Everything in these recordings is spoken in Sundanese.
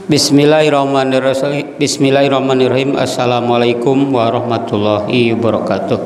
Bismillahirrahmanirrahim. Assalamualaikum warahmatullahi wabarakatuh.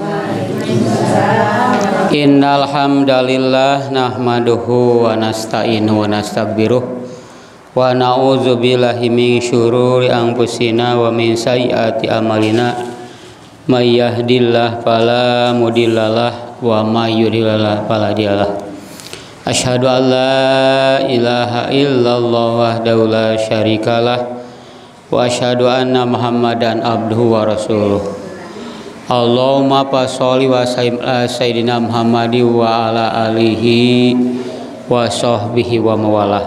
Innal hamdalillah nahmaduhu wa nasta'inuhu wa nastaghfiruh wa na'udzu billahi min syururi anfusina wa min sayyiati a'malina. May yahdihillahu fala mudhillalah wa may yudhlil fala hadiyalah. Asyhadu an la ilaha illallah wahdahu la syarikalah wa asyhadu anna Muhammadan abduhu wa rasuluh. Allahumma sholli wa sallim ala sayyidina Muhammadi wa ala alihi wa sahbihi wa mawalah.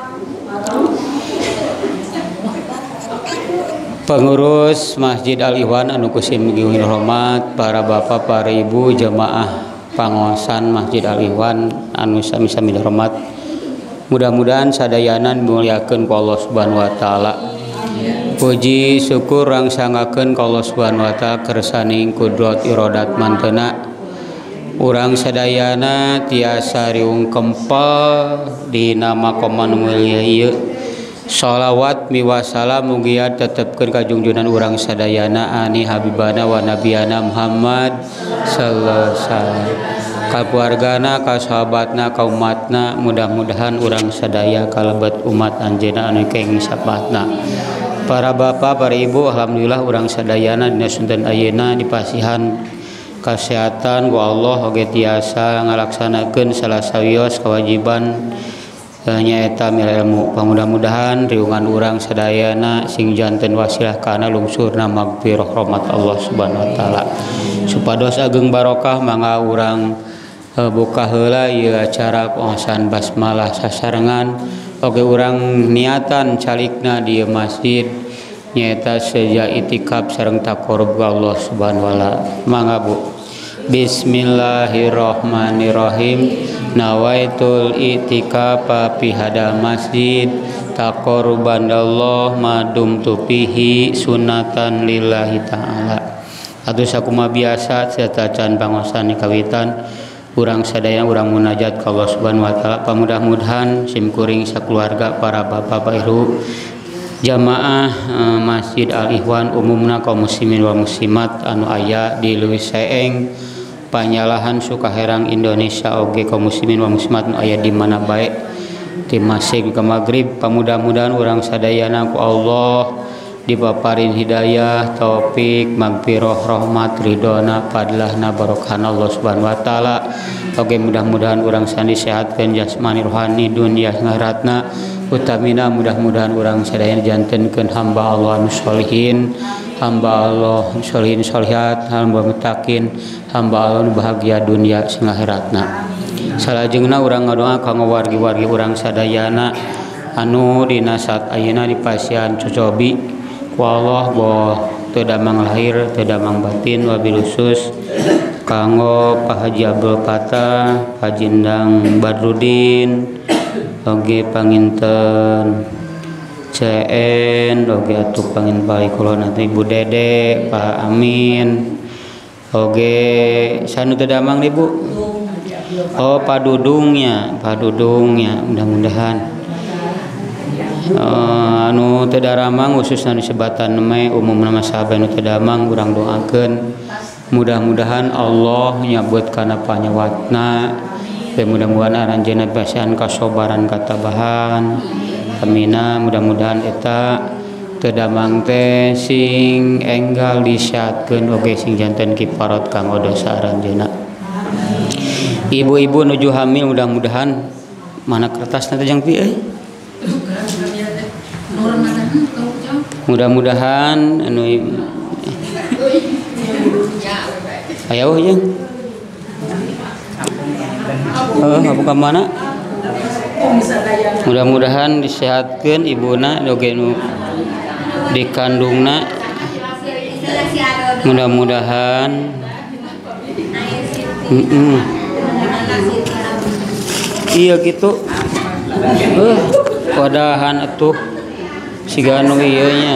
Pengurus Masjid Al-Ikhwan anu kusim giung hormat, para bapak, para ibu, jemaah panguasan Masjid Al-Ikhwan anu sami-sami hormat, mudah-mudahan sadayana dimuliakeun ku Allah Subhanahu wa taala. Puji syukur rangsangakeun ka Allah Subhanahu wa taala kersaning kudrat iradat manteuna urang sadayana tiasa riung kempal dina maqam mulia ieu. Shalawat miwasalam mugia tetepkeun ka junjungan urang sadayana ani habibana wa nabiyana Muhammad sallallahu alaihi wasallam, ka keluargana, ka sahabatna, ka umatna. Mudah-mudahan urang sadaya kalebet umat anjeunna anu kenging sapaatna. Para bapak, para ibu, alhamdulillah urang sadayana dina sunten ayeuna dipasihan kesehatan ku Allah oge tiasa ngalaksanakeun salah sawios kewajiban nyaeta mil ilmu. Mudah-mudahan riungan urang sadayana sing janten wasilah kana lungsurna magfirah rahmat Allah Subhanahu wa taala. Supados ageng barokah mangga urang buka heula ieu acara pengaosan basmalah sasarengan oge urang niatan calikna di masjid nyaeta seja itikaf sareng taqarrub ka Allah Subhanahu wa taala. Mangga Bu. Bismillahirrahmanirrahim. Nawaitul itikafa fi hada masjid taqarruban Allah madumtu fihi sunatan lillahi ta'ala. Atuh sakumaha biasa serta can pangosan kawitan urang sadaya urang munajat ka Allah Subhanahu wa taala. Pamudah-mudahan simkuring sakeluarga, para bapak, para ibu, jamaah Masjid Al-Ikhwan umumna kaum muslimin wa muslimat anu aya di leuwih Seeng Panyalahan Sukaherang Indonesia oge kaum muslimin wa muslimat anu aya di mana bae ti masjid ke maghrib. Pamudah-mudahan urang sadayana ku Allah dipaparin hidayah, taufik, magfirah, rahmat, ridhona, fadlahna, barokahna Allah Subhanahu wa taala. Oge mudah-mudahan urang sandi sehatkeun jasmani rohani dunya akhiratna. Utamina mudah-mudahan urang sadayana jantenkeun hamba Allah anu sholihin, hamba Allah sholihin sholihat, hamba muttaqin, hamba Allah anu bahagia dunya sing akhiratna. Salajengna urang ngadoa kanggo wargi-wargi urang sadayana anu dina saat ayeuna di pasian cocobi ku Allah boh teu damang lahir teu damang batin, wabil khusus kanggo Pak Haji Abdul Fatah, Pak Jindang Badrudin, oge panginten CN, oge atuh panginten bali kula nanti Ibu Dede, Pak Amin, oge sanu teu damang nih Bu. Oh Pak Dudungnya, mudah-mudahan anu teu daramang khususna di sebatan me umumna masahabat anu teu damang urang doakeun mudah-mudahan Allah nyabut kana panyawatna. Mudah-mudahan aranjeunna basihan kasobaran katabahan. Amina. Mudah-mudahan eta teu damang teh sing enggal disiatkeun oge sing janten kifarat kanggo dosa aranjeunna. Ibu-ibu nuju hamil mudah-mudahan mana kertasna teh jang pieu. Mudah-mudahan anu aya jeung buka mana. Mudah-mudahan disehatkeun ibuna oge nu dikandungna. Mudah-mudahan iya gitu. Wadahan atuh siga anu ieu nya.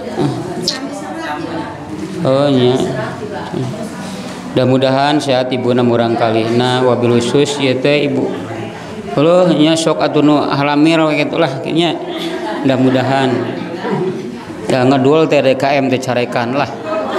Oh nya. Mudah-mudahan sehat ibuna murang kalihna, wabil khusus ieu teh ibu. Heuh nya sok atuh nu halamir we kitu lah nya. Mudah-mudahan ya ngedul TDKM teh carekan lah.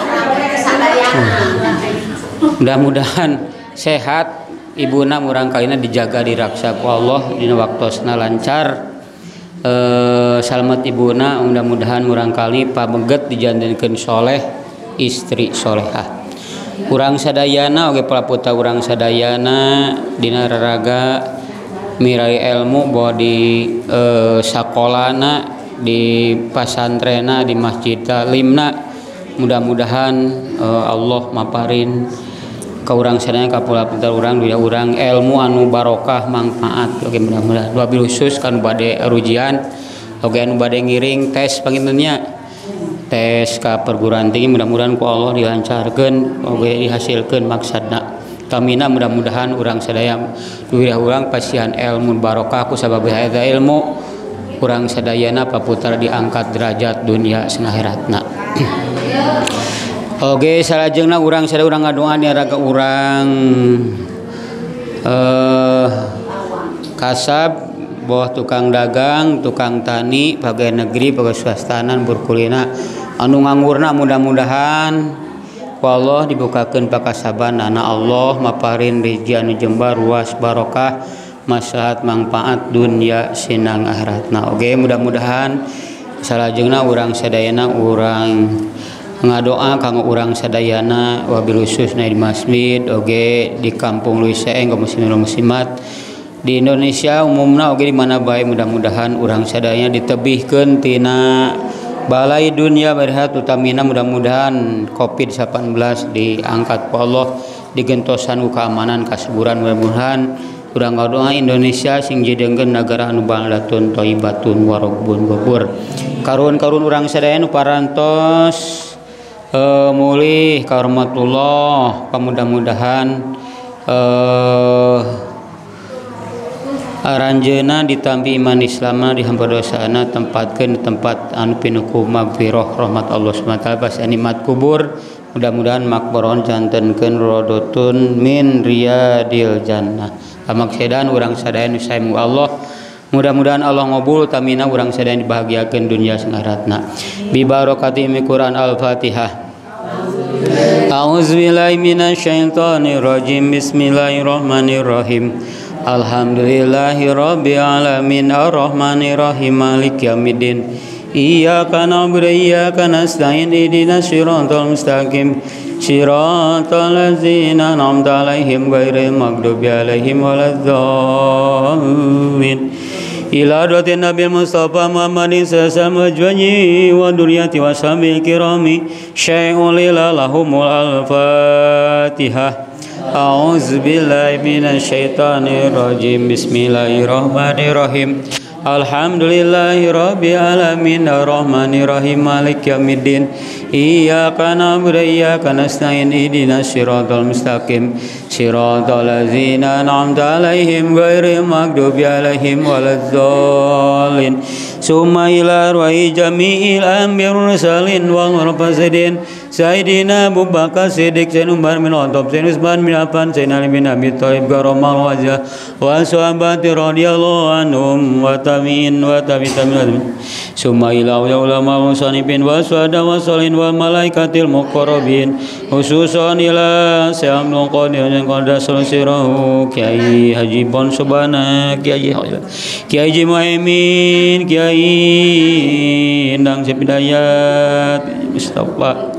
Mudah-mudahan sehat ibuna murang kalina dijaga diraksa ku Allah dina waktosna lancar. Salamet ibuna mudah-mudahan murang kali pameget dijantenkeun soleh istri solehah. Urang sadayana oge palaputa urang sadayana dina raraga mirai ilmu bahwa di sakolana di pasantrena di masjid talimna mudah-mudahan Allah maparin ka urang sadaya kapula-pula urang dua urang ilmu anu barokah manfaat oge mudah-mudahan wabil khusus kanu bade rujian oge anu bade ngiring tes pangintennya tes ka perguruan tinggi mudah-mudahan ku Allah dilancarkeun oge dihasilkeun maksadna kamina mudah-mudahan urang sadaya duwirah urang pasihan ilmu barokah ku sabab eta ilmu urang sadayana paputra diangkat derajat dunia jeung akhiratna. Oge salajengna urang sadaya urang ngadoa raga urang kasab boh tukang dagang, tukang tani, pegawai negeri, pegawai swastanan, berkulina anu nganggurna mudah-mudahan ku Allah dibukakeun pakasaban anak Allah maparin rezeki anu jembar luas barokah maslahat manfaat dunia sinang akhiratna. Oge mudah-mudahan salajengna urang sadayana urang ngadoa kanggo urang sadayana wabil khususna di masjid oge di kampung Luis Seeng kaum muslimin muslimat di Indonesia umumna oge di mana bae mudah-mudahan urang sadayana ditebihkeun tina balai dunia berhat utamina mudah-mudahan COVID-19 diangkat ku Allah digentosan ku keamanan kasaburan mudah-mudahan urang ngadoa Indonesia sing jadengkeun nagara anu baldatun thayyibatun warabun ghafur. Karun-karun urang sadaya nu parantos mulih ka rahmatullah mudah-mudahan aranjeuna ditampi iman Islamna dihampura dosana tempatkeun di tempat anu pinuh ku magfirah rahmat Allah Subhanahu wa taala pas nikmat kubur mudah-mudahan makbaron jantenkeun rodotun min riyadil jannah. Kamaksedan urang sadaya nu saemu Allah mudah-mudahan Allah ngabul tamina urang sadaya dibahagiakeun dunia jeung akhiratna bi barakati Quran Al-Fatihah. A'udzubillahi minasyaitonir rajim. Bismillahirrahmanirrahim. Alhamdulillahirabbil alamin arrahmanir rahim maliki yaumiddin. Iyyaka na'budu wa iyyaka nasta'in ihdinas siratal mustaqim siratal ladzina an'amta 'alaihim ghairil maghdubi 'alaihim waladdallin. Ila hadratin Nabi Mustafa Muhammadin sallallahu alaihi wa duriyati washabil kirami syai'un lahumul al-Fatihah. A'udzu billahi minasyaitonir rajim. Bismillahirrahmanirrahim. Alhamdulillahirabbil alamin arrahmanir rahim maliki yaumiddin. Iyyaka na'budu wa iyyaka nasta'in ihdinas siratal mustaqim siratal ladzina an'amta 'alaihim ghairil maghdubi 'alaihim waladdallin. Summa ila ruhi jami'il anbiya'i mursalin wal mursalin Sayyidina Abu Bakar Siddiq Zain Umar bin Khattab Zain Utsman bin Affan Zain Ali bin Abi Thalib karamallahu wajhah wa sahabati radhiyallahu anhum wa tabi'in wa tabi'in. Summa ila ulama musanifin wa suhada wa salihin wal malaikatil muqarrabin khususan ila Syamul Qadir yang qadasa sirahu Kiai Haji Bon Subhana Kiai Haji Muhaimin Kiai Endang Sepidayat Mustafa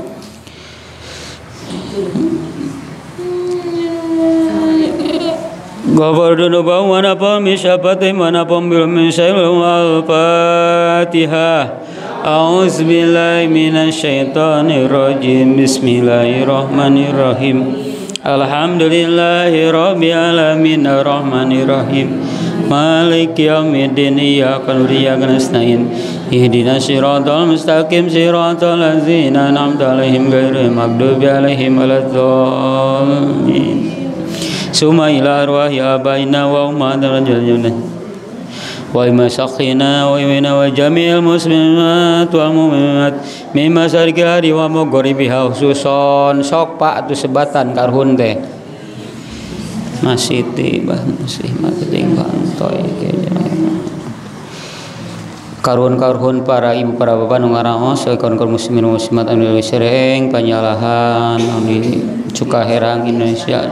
Ghafar dunuba wa nafam min syafati wa nafam bil min syai'il al-Fatihah. A'udzu billahi minasyaitonir rajim. Bismillahirrahmanirrahim. Alhamdulillahi rabbil alamin arrahmanir rahim. Maliki yaumiddin. Iyyaka na'budu wa iyyaka nasta'in. Ihdinas siratal mustaqim siratal ladzina an'amta 'alaihim ghairil maghdubi 'alaihim waladdallin. Summa ila arwahi abaina wa ummatina wa masakhina wa imina wa jami'il muslimat wal mu'minat min masyariqil ardi wa maghribiha khususon sok Pak atuh sebatan karhun teh masih tibah masih mati tinggal toy Karuhun para ibu para bapak nu ngaraos kawan-kawan muslimin muslimat anu sereng panyalahan di Cukaherang Indonesia.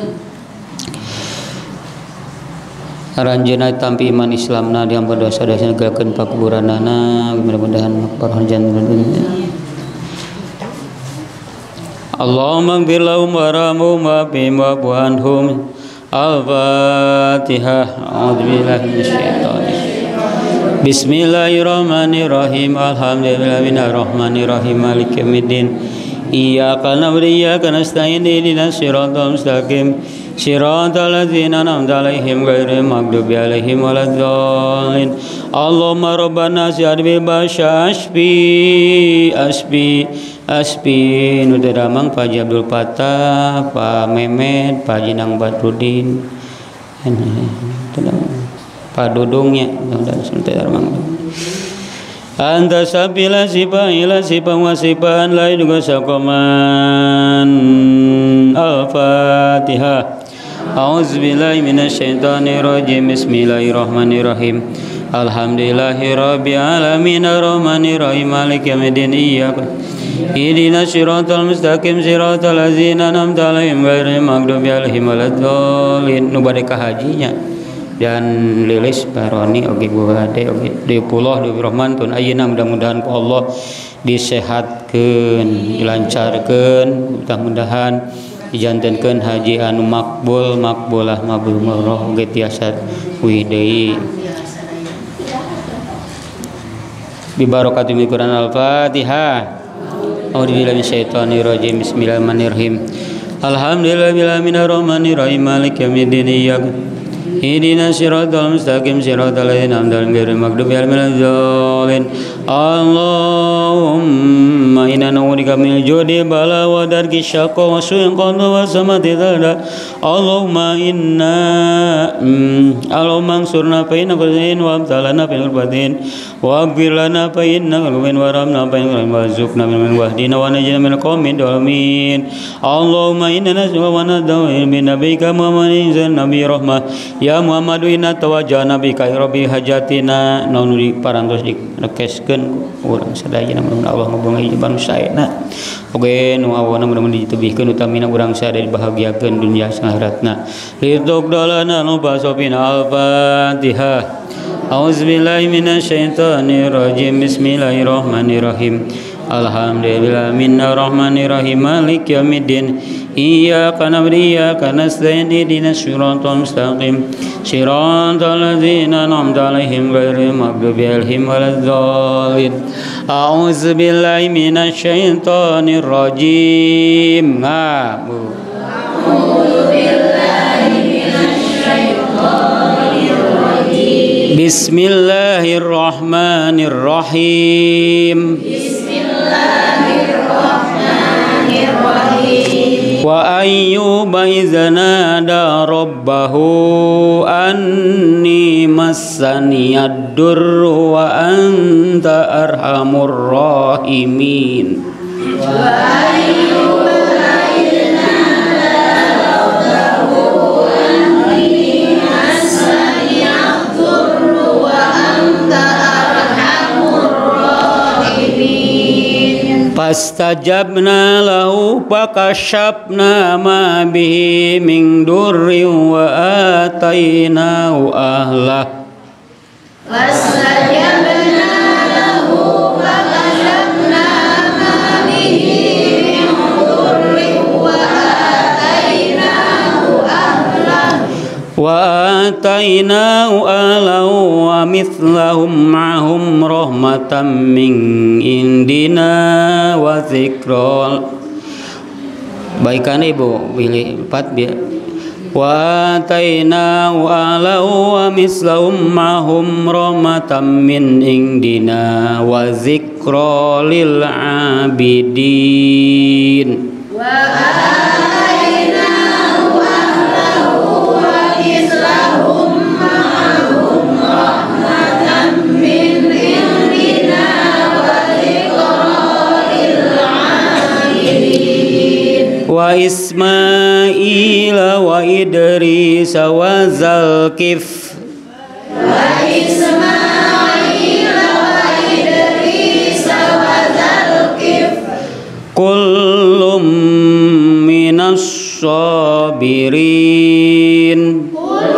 Aranjeunna tampi iman Islamna diampun dosa-dosana galakeun pakuburanana mudah-mudahan makbarah jannatul dunya. Allahumma ighfir lahum warhamhum wa'afihim wa'fu anhum. Al-Fatihah. A'udzubillahi minasyaitonir Bismillahirrahmanirrahim. Alhamdulillahirrahmanirrahim. Maliki yaumiddin. Iyyaka na'budu wa iyyaka nasta'in. Ihdinas siratal mustaqim. Siratal ladzina an'amta 'alaihim ghairil maghdubi 'alaihim waladdallin. Allahumma rabbana si'adbi basya aspi nu damang Pak Abdul Fattah, Pak Memet, Pak Jinang Badrudin. Pak Dudungnya dan sebentar mang. Anta sabila sifaila sifan wa sifan la yuga saqaman. Al-Fatihah. A'udzubillahi minasyaitonir rajim. Bismillahirrahmanirrahim. Alhamdulillahirabbil alamin arrahmanir rahim maliki yaumiddin iyyaka ihdinas siratal mustaqim siratal ladzina an'amta 'alaihim ghairil maghdubi 'alaihim waladdallin. Nu bade ka hajinya dan Lilis Baroni oge Buade oge Deupullah Dewi Rahman tun ayeuna mudah-mudahan ku Allah disehatkeun dilancarkeun mudah-mudahan dijantenkeun haji anu makbul makbulah mabrurah oge tiasa deui bi barakatil Quran. Al-Fatihah. A'udzubillahi minasyaitonir rajim. Bismillahirrahmanirrahim. Alhamdulillahirabbil alamin arrahmanir rahim maliki yaumiddin iyyaka ihdinas siratal mustaqim siratal ladzina an'amta 'alaihim ghairil maghdubi 'alaihim waladdallin. Allahumma inna na'udzubika minal judi bala wa darki syaqqa wa su'il qadha wa samati dzada. Allahumma ansurna fa inna qadin wa abtalana fa inna qadin wa aghfir lana fa inna qadin wa ramna fa inna warzuqna min wahdina wa najina min qaumin dhalimin. Allahumma inna nas'aluka wa nad'u bi nabiyyika Muhammadin nabi rahmah ya Muhammadu inna tawajjahna bika rabbi hajatina naunuri parantos dikeskeun urang sadayana mudah Allah ngabungai iban saena oge nu awana mudah-mudahan ditebihkeun utamina urang sadaya dibahagiakeun dunya sareng akhiratna ridho dalana nu basofina. Al-Fatihah. A'udzubillahi minasyaitonir rajim. Bismillahirrahmanirrahim. Alhamdulillahirabbil alamin arrahmanirrahim maliki yaumiddin iyyaka na'budu wa iyyaka nasta'in ihdinas siratal mustaqim siratal ladzina an'amta 'alaihim ghairil maghdubi 'alaihim waladdallin. A'udzubillahi minasyaitonir rajim. Bismillahirrahmanirrahim. Wa ayyuba idza nada rabbahu anni massaniyad durru wa anta arhamur rahimin. Fastajabna lahu fakashafna ma bihi min durrin wa atainahu ahlah. Fastajabna lahu fakashafna ma bihi min durrin wa atainahu ahlah. Wa atainahu ahlahu wa mithlahum ma'hum rahmatan min indina wa dzikra. Baikan ibu pilih 4 dia. Wa atainahu ahlahu wa mithlahum ma'hum rahmatan min indina wa dzikra lil abidin. Wa Ismail wa Idris wa Zalkif. Wa Ismail wa sabirin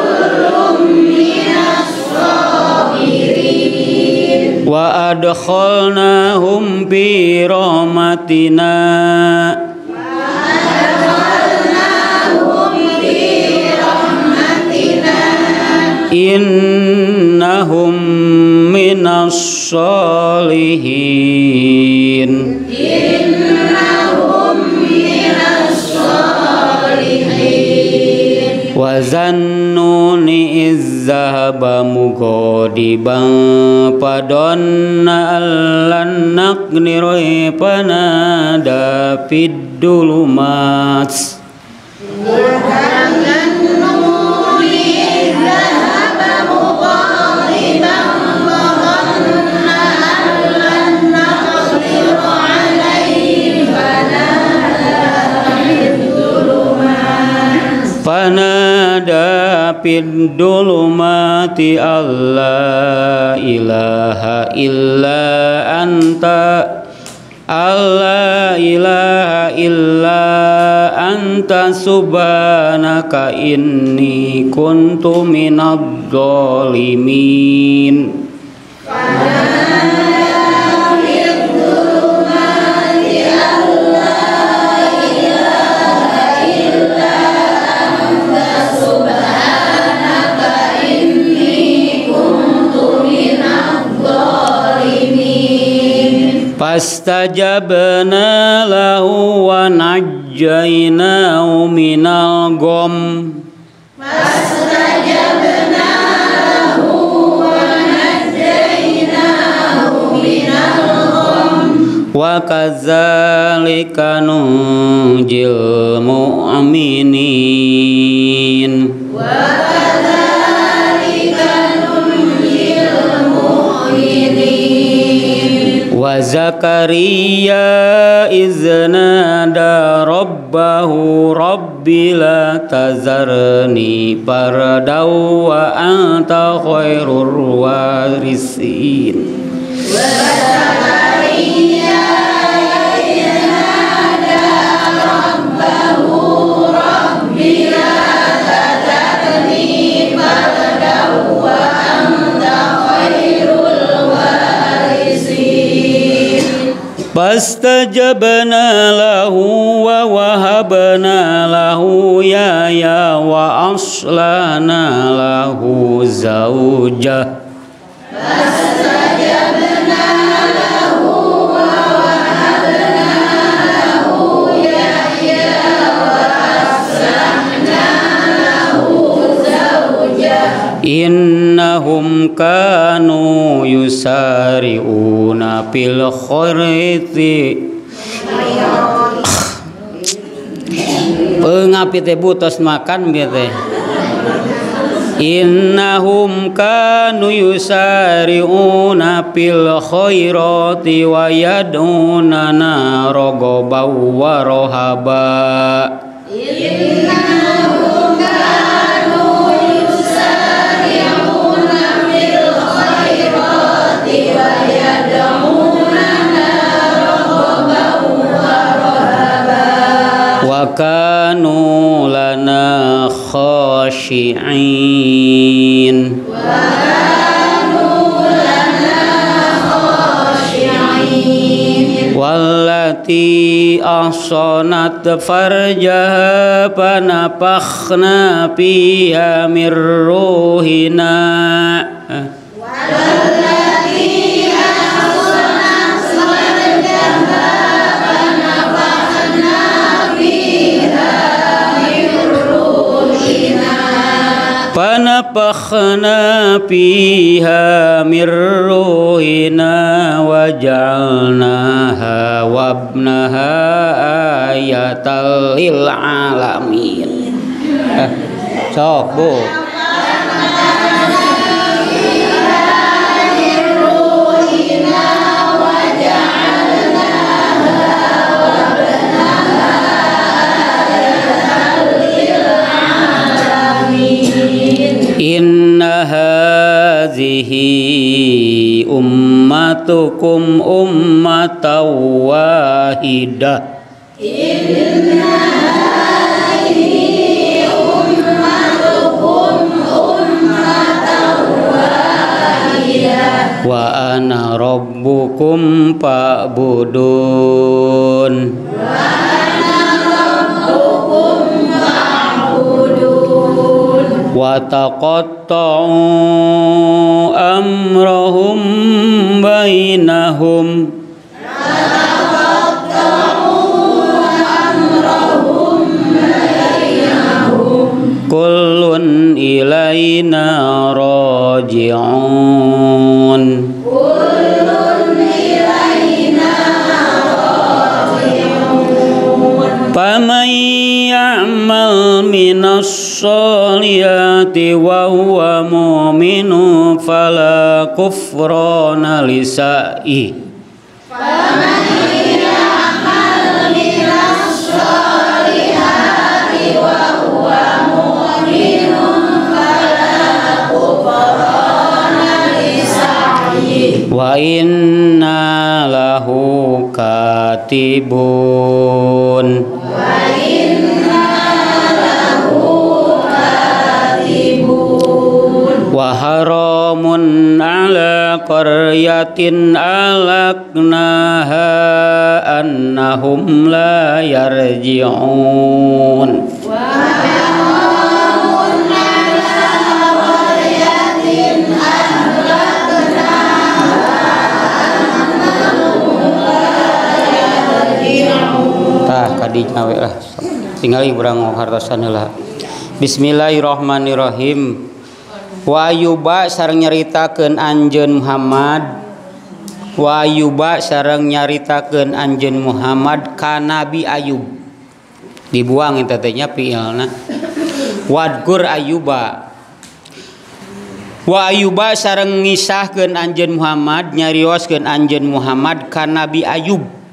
wa adkhalnahum fi rahmatina innahum minas solihin wa zannuni izzahaba mughadiban padonna allan naqdiru panada fid dulumat fanada fid dulumati alla ilaha illa anta alla ilaha illa anta subhanaka inni kuntu minadh dhalimin fastajabna lahu wa najjaynahu minal gham wa kadzalika nunjil mu'minin wa Zakaria iznada rabbahu rabbi la tazarni fardaw wa anta khairur warisin wa Zakaria iznada rabbahu rabbi la tazarni fardaw wa anta khairul fastajabna lahu wa wahabna lahu yahya wa aslana lahu zawjah fastajabna lahu wa wahabna lahu yahya wa aslana lahu zawjah innahum kanu yusari'una fil khairati pengapi teh butos makan bieu teh innahum kanu yusari'una fil khairati wa yad'unana raghaban wa rahaba innahum kanu yusari'una fil khairati wa yad'unana raghaban wa rahaba wa kanu lana khashi'in wallati ahsanat farjaha fanafakhna fiha mir ruhina fanafakhna fiha mir ruhina wa ja'alnaha wa ibnaha ayatan lil alamin. Sok Bu. Inna hadhihi ummatukum ummatan wahidah. Inna hadhihi Wa ana rabbukum fa'budun. Wa taqatta'u amrahum bainahum. Kullun ilaina raji'un. Faman ya'mal minas solihati wa huwa mu'minun fala kufrana lisa'i. Wa inna lahu katibun. Wa haramun ala qaryatin alaknaha annahum la yarji'un. Kadinya we lah tinggal urang hartosan heula. Bismillahirrahmanirrahim. Wa Ayyuba sareng nyaritakeun anjeun Muhammad. Wa Ayyuba sareng nyaritakeun anjeun Muhammad ka Nabi Ayub. Dibuang eta teh nya fiilna. Wadgur Ayyuba. Wa Ayyuba sareng ngisahkeun anjeun Muhammad nyarioskeun anjeun Muhammad ka Nabi Ayub.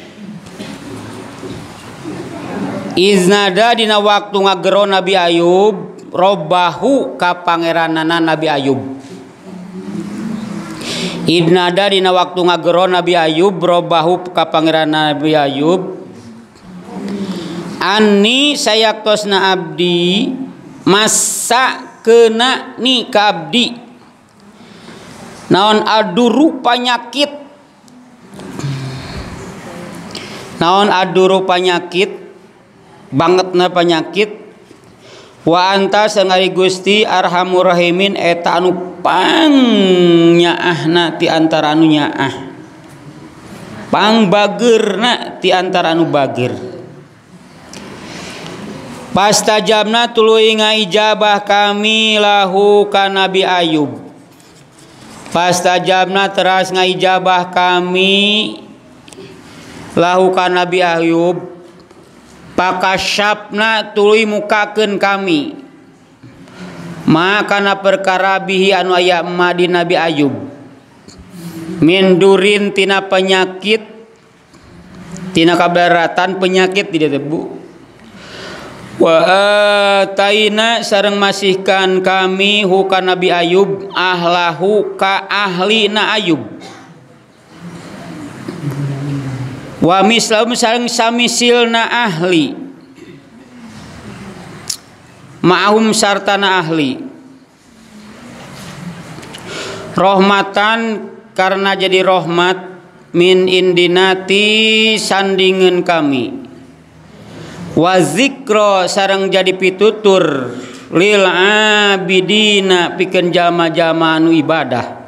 Iznada dina waktu ngagero Nabi Ayub robbahu ka pangeranana Nabi Ayub. Iznada dina waktu ngagero Nabi Ayub robbahu ka pangeranana Nabi Ayub. Anni sayaktosna abdi masa kena ni ka abdi. Naon aduru panyakit. Naon aduru panyakit. Bangetna penyakit. Wa anta sangari Gusti arhamur rahimin eta anu pangnyaahna ti antara anu nyaah, pangbageurna ti antara anu bager. Pastajabna tuluy ngaijabah kami lahu ka Nabi Ayub. Pastajabna teras ngaijabah kami lahu ka Nabi Ayub. Pakasyapna tuluy mukakeun kami makana perkara bihi anu aya emma di Nabi Ayub min durin tina penyakit, tina kabaratan penyakit di dieu Bu. Wa ataina sareng masihkan kami hu ka Nabi Ayub ahlahu ka ahlina Ayub. Wa mislam sareng samisilna ahli ma'hum sartana ahli rahmatan karena jadi rahmat min indinati sandingeun kami wa zikra sareng jadi pitutur lil abidina pikeun jama-jama anu ibadah.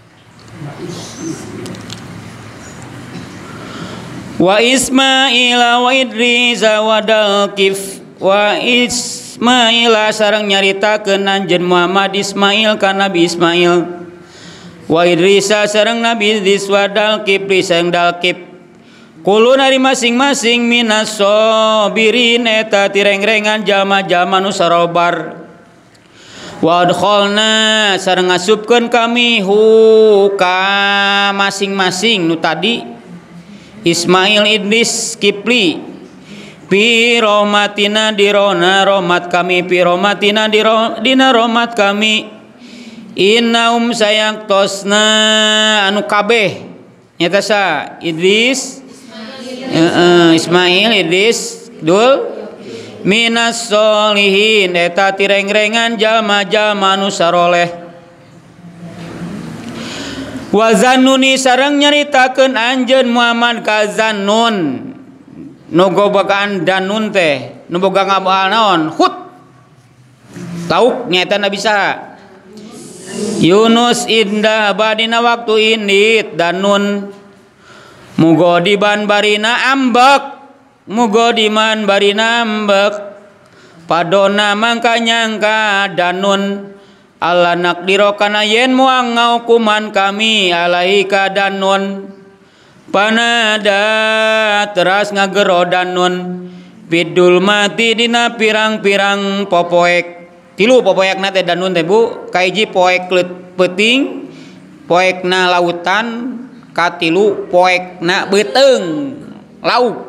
Wa Ismaila wa Idrisa wa Dalkif wa Ismaila sareng nyaritakeun anjeun Muhammad Ismail ka Nabi Ismail wa Idrisa sareng Nabi Idris wa Dalkif sareng Dalkif kulun ari masing-masing minas sabirin eta tireng-rengan jalma-jalma nu sarobar. Wa adkhalna sareng ngasupkeun kami hu ka masing-masing nu tadi Ismail Idris Kipli pi rahmatina dirona rahmat kami pi rahmatina dina rahmat kami innaum sayaktosna anu kabeh nyata sa Idris Ismail Idris dul minas solihin eta tireng-rengan jalma-jalma anu saroleh. Wa Zannuni sareng nyaritakeun anjeun Muhammad ka Zannun nu gobagaan Danun teh nu boga ngabaal naon Hud tauk nyaeta Nabi saha Yunus indah badina waktu indit Danun mugodiban barina ambek mugodiman barina ambek padona mangka nyangka Danun Allah nakdiro kana yen muang ngaukuman kami alaika Danun panada teras ngagero Danun bidul mati dina pirang-pirang popoek tilu popoek na teh Danun teh Bu kaiji poek peuting poekna lautan katilu poekna beuteung lauk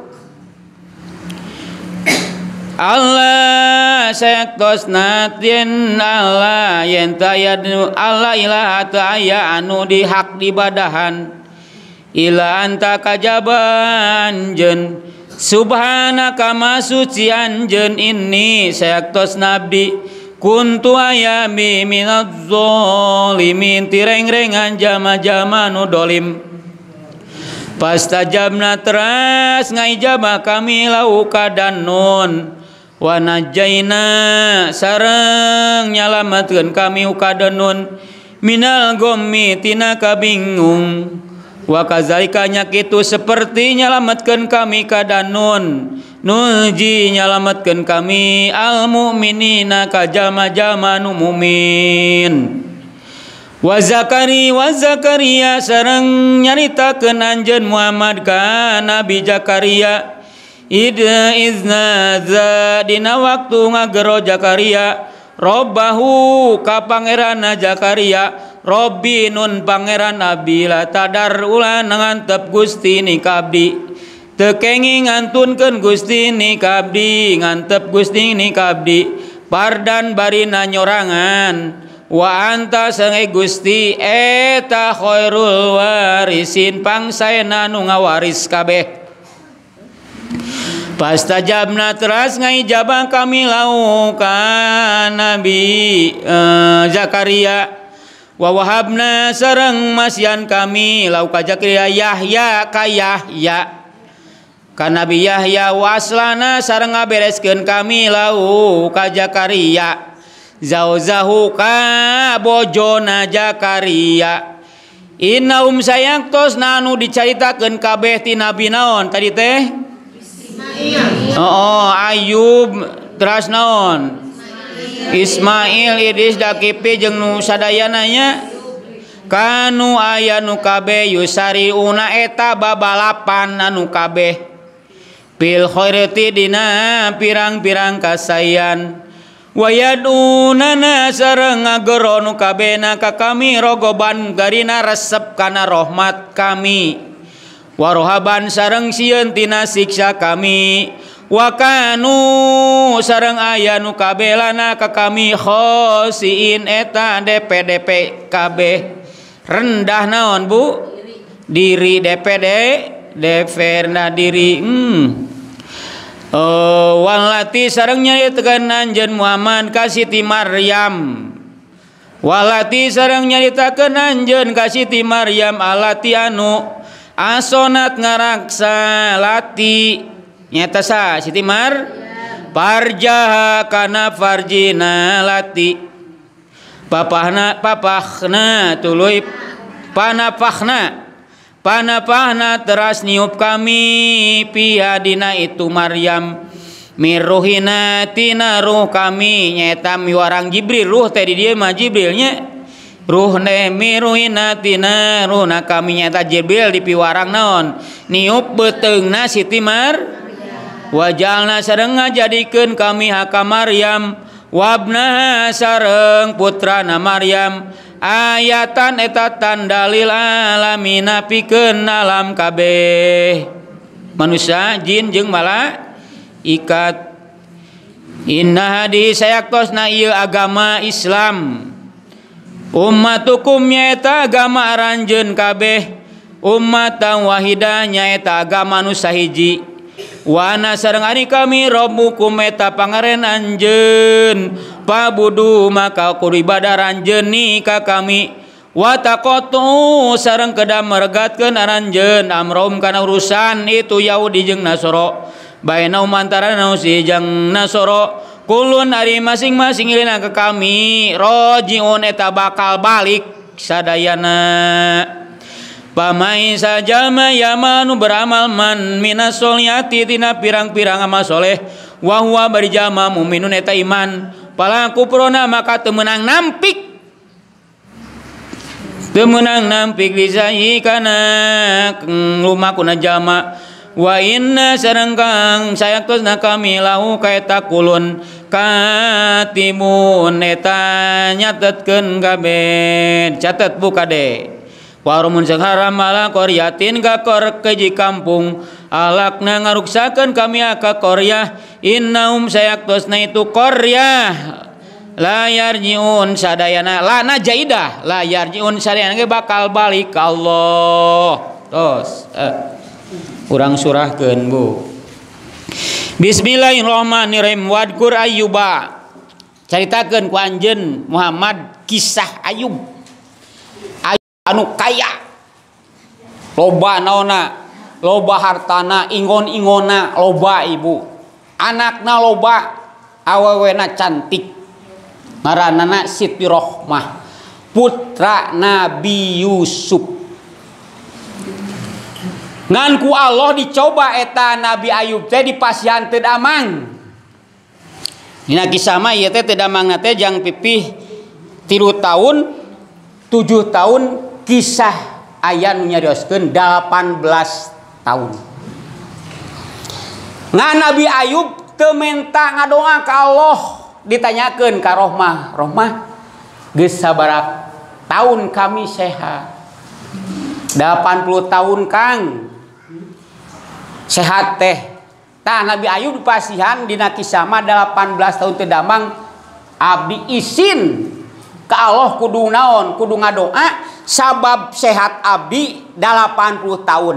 Allah sayaktosna tien Allah yen tayad Allah ilaha ta'aya anu dihak dibadahan ila anta kajaban jen subhanaka masuci anjeun inni sayaktosna abdi kuntu ayami minadz zalimin tireng-rengan jama-jama nu dolim pastajabna teras ngaijabah kami lau ka Danun wa najaina sareng nyalametkeun kami ka Danun minal gommi tina kabingung wa kazalika nyakitu seperti nyalametkeun kami ka Danun nuji nyalametkeun kami al mukminina ka jama-jama nu mukmin wa Zakaria sareng nyaritakeun anjeun Muhammad ka Nabi Zakaria izna dina waktu ngagero Zakaria robbahu ka pangeranna Zakaria Robbi nun pangeran Abi la tadar ulah ngantep Gusti ni kabdi teu kenging ngantunkeun Gusti ni kabdi ngantep Gusti ni kabdi pardan barina nyorangan wa anta sange Gusti eta khairul warisin pangsaena nu ngawaris kabeh pastajabna teras ngaijabah kami lau ka Nabi Zakaria wa wahabna sareng masian kami lau ka Zakaria Yahya ka Yahya ka Nabi Yahya waslana sareng ngabereskeun kami lau ka Zakaria zauzahu ka bojona Zakaria innaum sayaktosna anu dicaritakeun kabeh ti nabi naon tadi teh Ayub teras naon Ismail Idris Dakipi jeung nu sadayananya kanu aya nu kabeh yusariuna eta babalapan anu kabeh bil khairati dina pirang-pirang kasayan wayadunana sareng ngagero nu kabehna ka kami rogoban garina resep kana rahmat kami warohaban sareng sieun tina siksa kami wakanu sareng aya nu kabelana ka kami khosiin eta DPDP kabeh rendah naon Bu diri DPD deferna diri walati sareng nyaritakeun anjeun Muhammad ka Siti Maryam walati sareng nyaritakeun anjeun ka Siti Maryam alati anu asonat ngaraksa lati nyata sa Siti Mar parjaha kana farjina lati papahna tuluy panapahna teras niup kami piha dina itu Maryam miruhina tina ruh kami nyata miwarang Jibril ruh teh di dieu mah Jibrilnya ruh ne miruhina tina ruhna kami nyata Jibril di piwarang naon niup beuteungna Siti Mar wajalna sareng ngajadikeun kami haka Maryam wabna sareng putrana Maryam ayatan eta tanda lil alamina pikeun alam kabeh manusia jin jeung malaikat inna hadis sayaktosna ieu agama Islam ummatukum nyaeta agama aranjeun kabeh ummatan wahidah nyaeta agama nu sahiji wana sareng ari kami rabbukum eta pangaren anjeun pabudu maka kudu ibadah ranjeun ni ka kami wa taqatu sareng kedah meregatkeun aranjeun amrom kana urusan itu Yahudi jeung Nasoro bainaum antarana si jeung Nasoro kulun ari masing-masing ilina ke kami rojiun eta bakal balik sadayana pamai saja mayamanu beramal man minas soliati tina pirang-pirang amal soleh wa huwa bari jalma mu'minun eta iman palaku prona maka teu meunang nampik lisahi kana lumakuna jalma wa inna sarengkang sayaktusna kami lahu kaeta kulun katibun eta nyatetkeun kabeh catet buka de warumun sangharam ala qaryatin ka kor keji kampung alakna ngaruksakeun kami ka qaryah innahum sayaktusna itu qaryah la yarjiun sadayana lana jaidah la yarjiun sadayana bakal balik ka Allah tos urang surahkeun Bu Bismillahirrahmanirrahim wadkur ayyuba caritakeun ku anjeun Muhammad kisah Ayub anu kaya loba naona loba hartana ingon-ingona loba ibu anakna loba awewena cantik ngaranana Siti Rohmah putra Nabi Yusuf ngan ku Allah dicoba eta Nabi Ayub teh dipasihan teu damang dina kisah mah ieu teh teu damangna teh jang pipih 3 tahun 7 tahun kisah aya nu nyarioskeun 18 tahun ngan Nabi Ayub teu menta ngadoa ka Allah ditanyakeun ka Rohmah geus sabaraha tahun kami sehat 80 tahun Kang sehat teh tah Nabi Ayub dipasihan dina kisah mah 18 tahun teu damang abdi izin ka Allah kudu naon kudu ngadoa sabab sehat abdi 80 tahun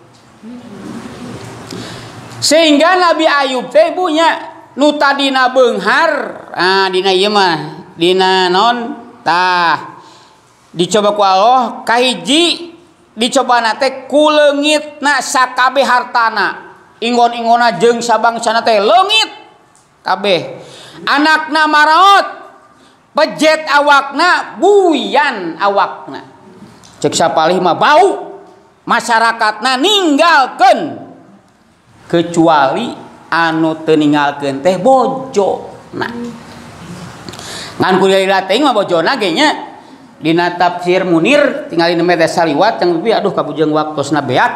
sehingga Nabi Ayub teh punya nu tadina beunghar dina ieu mah dina naon tah dicoba ku Allah kahiji dicobana teh ku leungitna sakabeh hartana ingon-ingona jeung sabangsana teh leungit kabeh anakna maraot pejet awakna buyan awakna cek sapalih mah bau masyarakatna ninggalkeun kecuali anu teu ninggalkeun teh bojona ngan kuliah teh mah bojona ge nya dina tafsir Munir tinggal dina mete saliwat yang lebih aduh kabujeng waktosna beak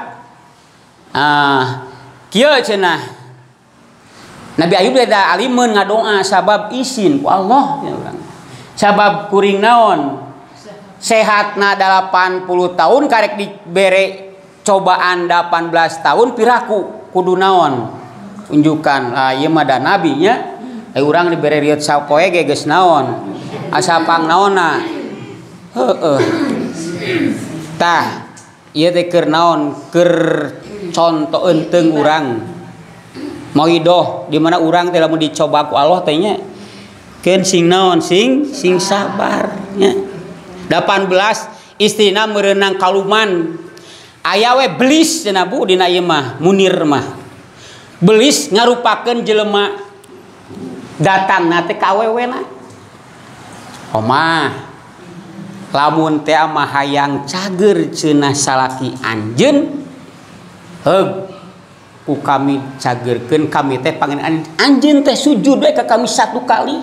kieu cenah Nabi Ayub da alimeun ngadoa sabab izin ku Allah sabab kuring naon sehatna 80 tahun karek dibere cobaan 18 tahun piraku kudu naon unjukan ieu mah da nabi nya urang dibere riot sapoe ge geus naon asapang naonna heueuh tah ieu teh keur naon keur contoeun teung urang moidoh di mana urang teh lamun dicoba ku Allah teh nya keun sing naon sing sabar nya 18 istrina meureunang kaluman aya we belis cenah Bu dina ieu mah Munir mah belis ngarupakeun jelema datangna teh ka awewena omah lamun teh mah hayang cager cenah salaki anjeun heug ku kami cagerkeun kami teh pangen anjeun teh sujud we ka kami 1 kali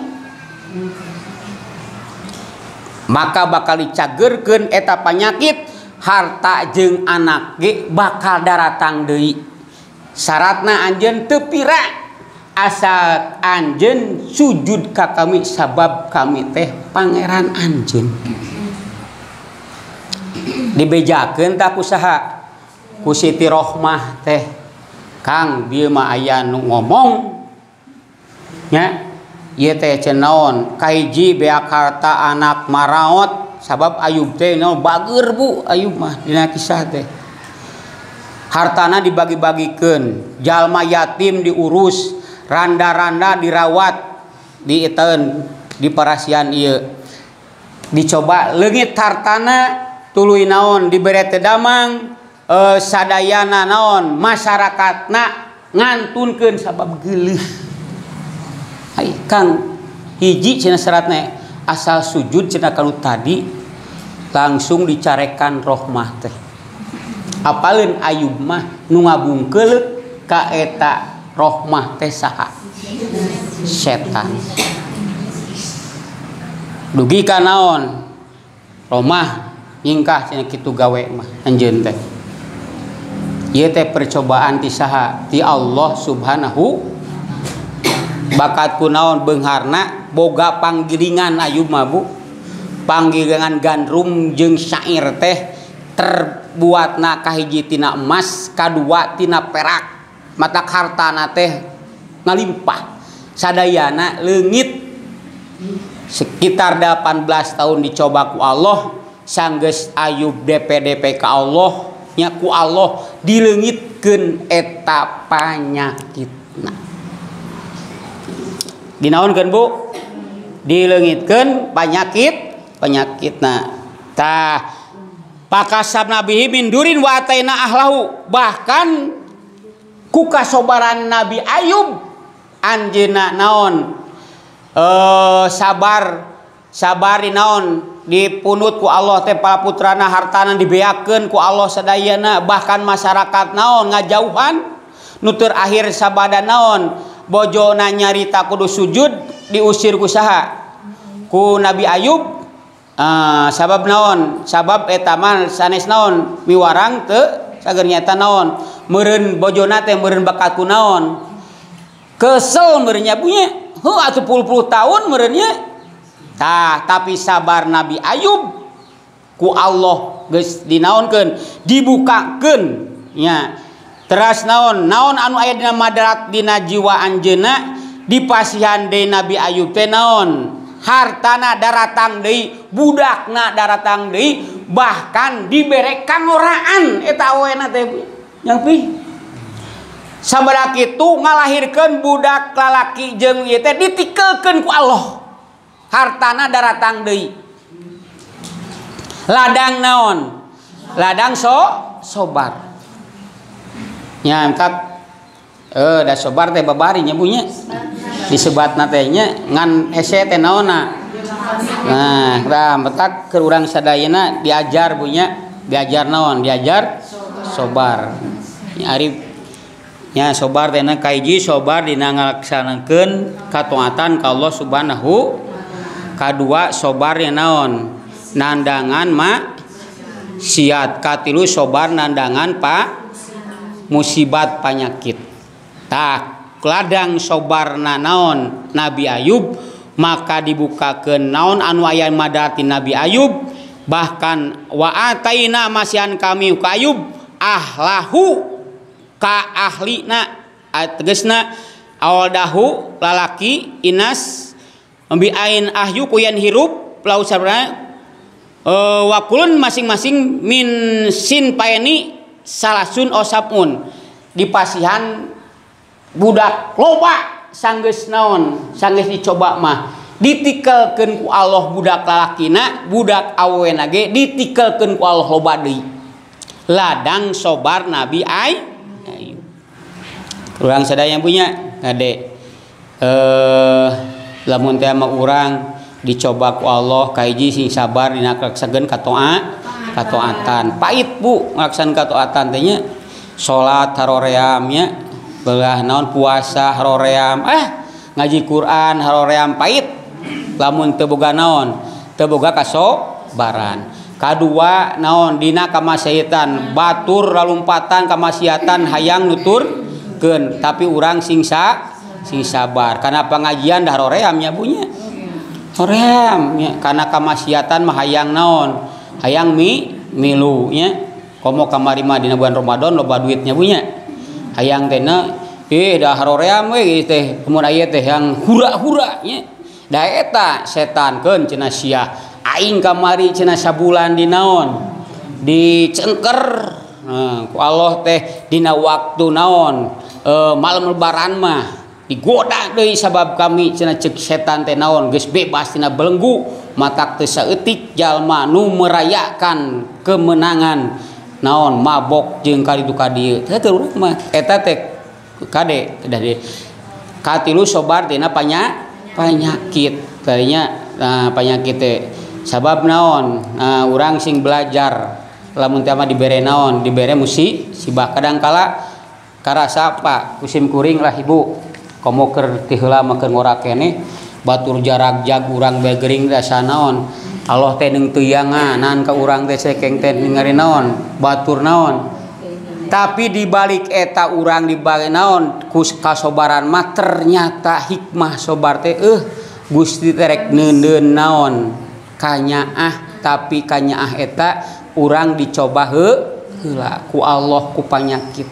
maka bakal dicagerkeun eta panyakit harta jeung anak ge bakal daratang deui syaratna anjeun teu pira asal anjeun sujud ka kami sabab kami teh pangeran anjeun dibejakeun tah kusaha ku Siti Rohmah teh Kang dieu mah aya nu ngomong nya ieu teh cenaon kahiji beak harta anak maraot sabab Ayub teh naon bageur Bu Ayub mah dina kisah teh hartana dibagi-bagikeun jalma yatim diurus randa-randa dirawat diiteun di parasian ieu dicoba leungit hartana tuluy naon dibere teu damang sadayana naon masyarakatna ngantunkeun sabab geuleuh. Ai Kang hiji cenah syaratna asal sujud cenah kanu tadi langsung dicarekan rohmah teh. Apaleun Ayub mah nu ngabungkeuleuh ka eta rohmah teh saha? Setan. Dugi ka naon? Rohmah nyingkah cenah kitu gawe mah anjeun teh. Ieu teh percobaan ti saha? Ti Allah Subhanahu. Bakat kunaon beungharna boga panggilingan Ayub mah Bu. Panggilingan gandrum jeung syair teh terbuatna kahiji tina emas, kadua tina perak. Matak hartana teh ngalimpah. Sadayana leungit sekitar 18 tahun dicoba ku Allah sanggeus Ayub DP ka Allah nya ku Allah dileungitkeun eta panyakitna. Dinaonkeun Bu? Dileungitkeun penyakitna. Tah pakasab nabihi min durin wa ataina ahlahu, bahkan ku kasobaran Nabi Ayub anjeunna naon sabar naon dipunut ku Allah teh para putrana hartana dibeakeun ku Allah sadayana, bahkan masyarakat naon ngajauhan nutur akhir sabada naon bojona nyarita kudu sujud diusir ku saha? Ku Nabi Ayub. Sabab naon? Sabab eta mah sanes naon miwarang teu sager nyata naon meureun bojona teh meureun bakat ku naon kesel meureun nya punya atuh puluh tahun meureun nya. Tah tapi sabar Nabi Ayub ku Allah geus dinaonkeun dibukakeun nya. Teras naon anu aya dina madarat dina jiwa anjeunna dipasihan deui Nabi Ayub teh naon hartana daratang deui, budakna daratang deui, bahkan dibere kangoraan eta awena teh yang pi. Sabaraha kitu ngalahirkeun budak lalaki jeung ieu teh ditikeulkeun ku Allah. Hartana daratang deui. Ladang naon? Ladang sobar. Nyangkat da sobar teh babari nya bunya disebatna teh nya ngan hese teh naonna. Nah tah metak keur urang sadayana diajar bunya diajar naon diajar sobar ari nya sobar teh na kahiji sobar dina ngalaksanakeun kataatan ka Allah Subhanahu, kadua sobar nya naon nandangan maksiat, katilu sobar nandangan musibat penyakit. Tah ladang sobarna naon Nabi Ayub maka dibukakeun naon anu aya madati Nabi Ayub, bahkan wa ataina masihan kami ka Ayub ahlahu ka ahlina tegasna awaldahu lalaki inas ambi ain ahyu kuyan hirup laut sabana wakulun masing-masing min sin paeni salasun osapun dipasihan budak loba sanggeus naon sanggeus dicoba mah ditikeulkeun ku Allah budak lalakina budak awena ge ditikeulkeun ku Allah loba deui. Ladang sobar Nabi Ayub. Urang sadaya punya ngade lamun teh mah urang dicoba ku Allah kahiji sing sabar dina ngalaksakeun kataatan. Pait Bu ngalaksan kataatan teh nya salat haroream nya belah naon puasa haroream ngaji Quran haroream pait lamun teu boga naon teu boga kasobaran. Kadua naon dina kamaksiatan batur lalumpatan kamaksiatan hayang nuturkeun tapi urang sing sabar kana pengajian dah haroream nya punya hoream nya kana kamaksiatan mah hayang naon hayang milu nya komo kamari mah dina bulan Ramadan loba duitnya punya hayang teh dah haroream we teh mun aya teh yang hura-hura nya da eta setankeun cenah sia aing kamari cenah sabulan di naon dicengker ku Allah teh dina waktu naon malam lebaran mah digoda deui sabab kami cenah cek setan teh naon geus bebas tina belenggu matak teu saeutik jalma nu merayakan kemenangan naon mabok jeung kaditu ka dieu teh urang mah eta teh kade dah di katilu sobar tina penyakit tadinya penyakit teh sabab naon urang sing belajar lamun teh mah dibere naon dibere musibah kadangkala karasa apa musim kuring lah ibu komo keur ti heula mah keur ngora keneh batur jarak jag urang bae gering rasa naon Allah teh deung teuyangan ka urang teh sekeng teh ngari naon batur naon tapi dibalik eta urang dibalik naon kus kasobaran mah ternyata hikmah sobar teh Gusti terek neuneun naon kanyaah tapi kanyaah eta urang dicoba heula ku Allah ku panyakit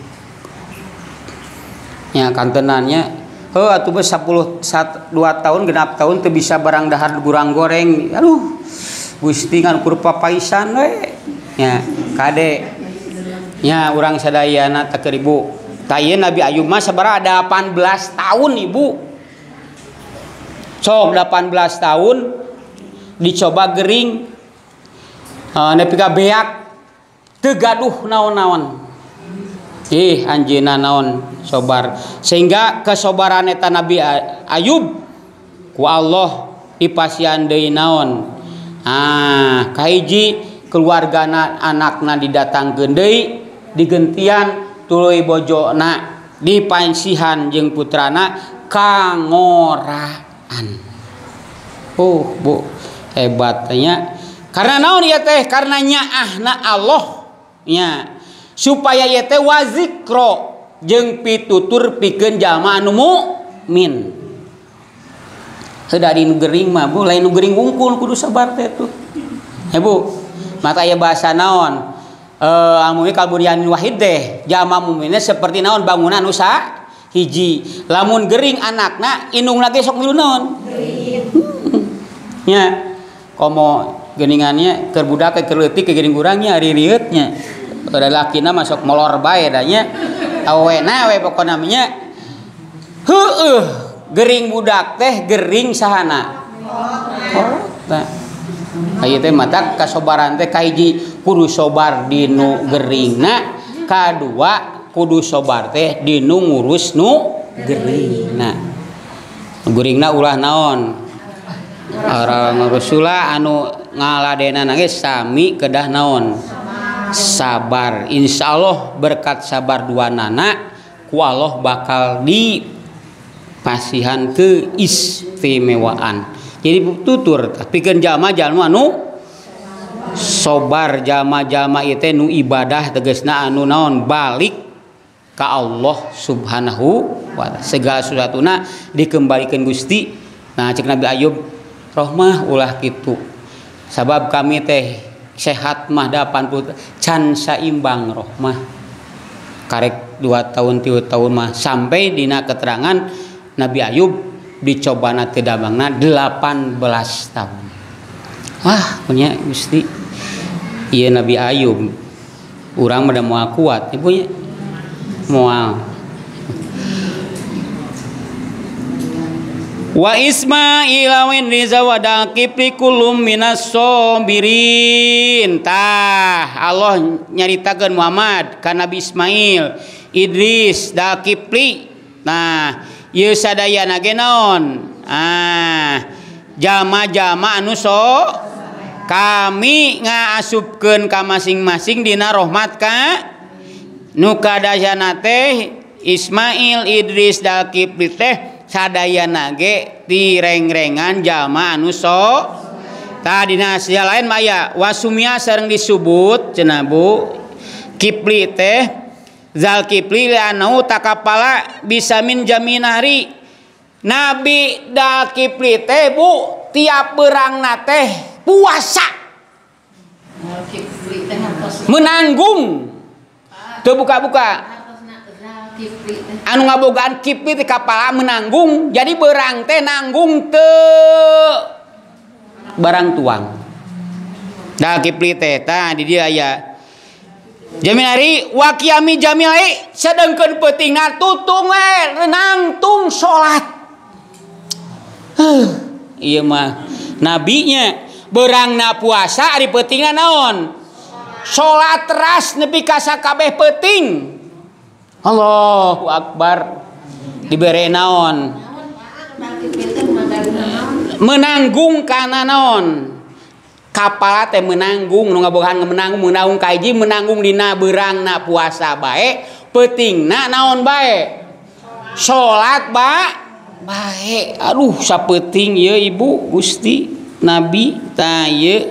nya kantenannya atuh beus 2 tahun genap tahun teu bisa barang dahar gurang goreng aduh Gusti ngan kur papaisan we nya kade nya urang sadayana teh keur ibu tah Nabi Ayub mah sabaraha 18 tahun ibu sok 18 tahun dicoba gering nepi ka beak teu gaduh naon-naon anjeunna naon sobar sehingga kesobaran eta Nabi Ayub ku Allah dipasian deui naon kahiji keluargana anakna didatangkeun deui digentian tuluy bojona dipansihan jeung putrana kangoraan bu hebatnya karena naon ieu teh karena nyaahna Allah nya supaya ieu teh wazikro jeung pitutur pikeun jalma anu mukmin heuda di nu gering mah bu lain nu gering wungkul kudu sabar teh tuh ya bu mata aya bahasa naon amun kalburian wahid teh jalma mukminnya seperti naon bangunan nu hiji lamun gering anakna indungna ge sok milu naon nya komo geuningannya keur budak keur leutik ke geuning urangnya ari rieuit nya ada lakina masuk molor bae da nya awena we pokona nya gering budak teh gering sahana tah aya teh mata kasobaran teh kahiji kudu sobar di nu geringna kadua kudu sobar teh di nu ngurus nu geringna geringna ulah naon orang Rasulullah anu ngaladenana ge sami kedah naon sabar insyaallah berkat sabar duanana ku Allah bakal dipasihan keistimewaan jadi tutur pikeun jalma-jalma anu sobar jalma-jalma ieu teh nu ibadah tegasna anu naon balik ka Allah subhanahu wa ta'ala segala sesuatuna dikembalikeun Gusti nah cek Nabi Ayub rohmah ulah kitu sabab kami teh sehat mah 80 can saimbang roh mah karek 2 tahun 3 tahun mah sampai dina keterangan Nabi Ayub dicobana teu damangna 18 tahun wah punya Gusti ieu Nabi Ayub urang mah da moal kuat ibu nya moal wa Ismail win riza wa daqi kulum minas sabirin tah Allah nyaritakeun Muhammad ka Nabi Ismail Idris daqipli nah ieu sadayana ge naon jalma-jalma anu kami ngaasupkeun ka masing-masing dina rahmat ka nu kadayana teh Ismail Idris daqipli teh sadayana ge direng-rengan jalma anu tadina sia lain maya wasumia sareng disebut cenah Bu Kipli teh zal Kipli anu takapala bisa min jaminahri Nabi da Kipli teh Bu tiap beurangna teh puasa menanggung teu buka-buka anu ngabogaan Kipli di kapala menanggung jadi berang teh nanggung teu barang tuang da Kipli teh tah di dieu aya jaminari wa qiyami jamilai sedengkeun peutingna tutung we nangtung salat ieu mah nabinya beurangna puasa ari peutingna naon salat teras nepi ka sakabeh peuting Allahu Akbar dibere naon menanggung kana naon kapal teh menanggung nu ngabogaan menanggung ka hiji menanggung dina beurangna puasa bae peutingna naon bae salat bae aduh sapeuting ieu ibu Gusti Nabi tah ieu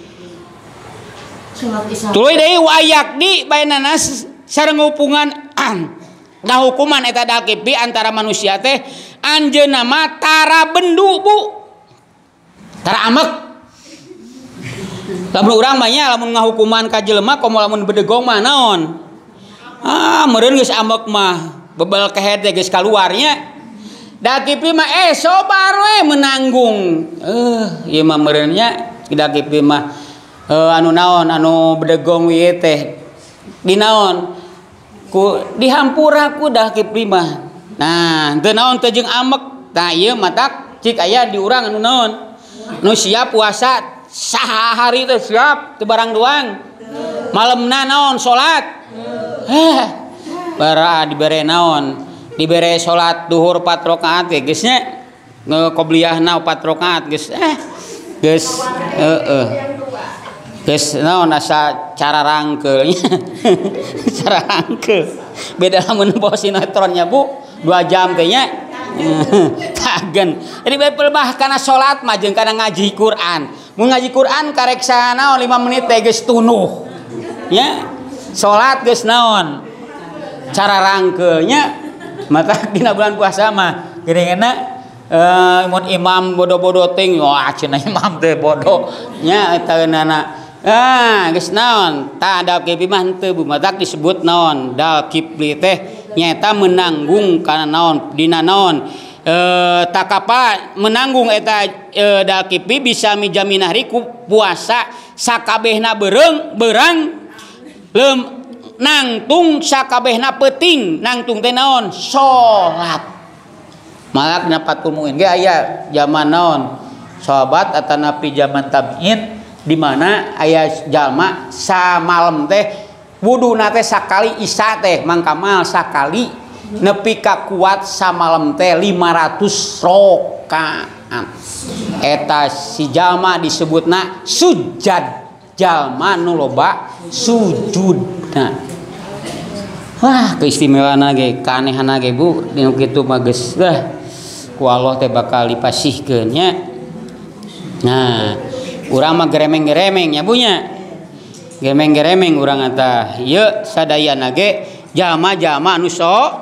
tuluy deui wayak di baenana sareng hubungan ngahukuman eta dakipi antara manusia teh anjeunna mah tara bendu Bu tara amek lamun urang mah nya lamun ngahukuman ka jelema komo lamun bedegong mah naon meureun geus amek mah bebel kehet geus kaluarnya dakipi mah sobar we menanggung ieu mah meureun nya dakipi mah anu naon anu bedegong ieu teh dinaon ku dihampura ku dakipi mah nah teu naon teu jeung amek tah ieu mah tak cik aya di urang anu naon nu siap puasa sahari teh siap teu barang doang malemna naon salat bara dibere naon dibere salat duhur 4 rakaat ge geus nya qobliyahna 4 rakaat geus geus geus naon asa cara rangkeul cara rangkeul beda lamun bawa sinetronnya Bu 2 jam teh nya tagen jadi pelebah kana salat mah jeung kana ngaji Quran mun ngaji Quran kareksa naon 5 menit teh geus tunuh nya salat geus naon cara rangkeulnya mata dina bulan puasa mah gerengeuna mun imam bodoh-bodoh ting wah cenah imam teh bodoh nya eta eunana geus naon tah ada kipi mah henteu Bu matak disebut naon dal kipli teh nyaeta menanggung kana naon dina naon takapa menanggung eta dal kipi bisa mijaminah ri ku puasa sakabehna beurang nangtung sakabehna peuting nangtung teh naon salat malak dina 40 mungkin ge aya zaman naon sahabat atanapi zaman tabiin di mana aya jalma samalem teh wuduna teh sakali isya teh mangkamal sakali nepi ka kuat samalem teh 500 rakaat eta si jalma disebutna sujud jalma nu loba sujudna wah keistimewaana ge kanehanna ge Bu dinu kitu mah geus ku Allah teh bakal dipasihkeun nya nah urang mah geremeng-geremeng nya Bu nya geremeng-geremeng urang eta ieu sadayana ge jalma-jalma anu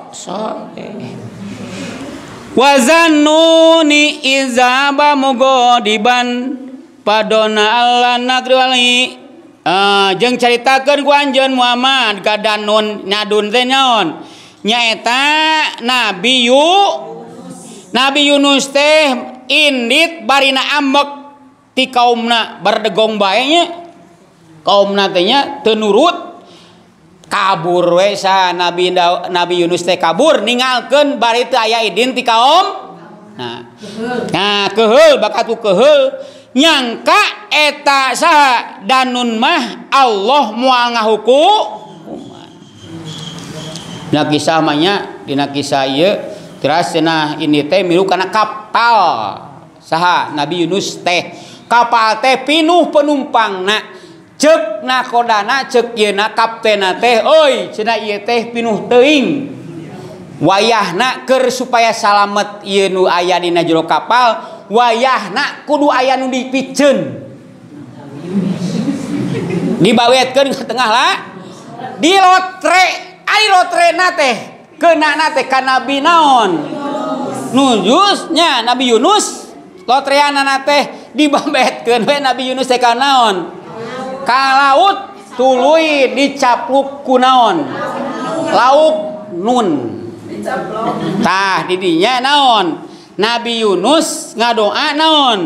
wazannuni izaba mugodiban padona Allah nagri jeung caritakeun ku anjeun Muhammad ka danun nyadun teh naon nyaeta Nabi Yunus teh indit barina amek ti kaumna bardegong bae nya kaumna teh nya teu nurut kabur we sa Nabi Yunus teh kabur ninggalkeun bari teu aya idin ti kaum nah keheul bakatu keheul nyangka eta saha danun mah Allah moal ngahukuman dina kisah mah nya dina kisah ieu teras cenah ini teh milu kana kapal saha Nabi Yunus teh kapal teh pinuh penumpangna ceuk nakodana ceuk yeuna kaptenna teh euy cenah ieu teh pinuh teuing wayahna keur supaya salamet ieu nu aya dina jero kapal wayahna kudu aya nu dipiceun dibawetkeun ke tengah lah di lotre ari lotrena teh keunana teh ka nabi naon Yunus nya Nabi Yunus lotreanana teh dibabetkeun we Nabi Yunus teh ka naon ka laut tuluy dicapluk ku naon lauk nun tah di dinya naon Nabi Yunus ngadoa naon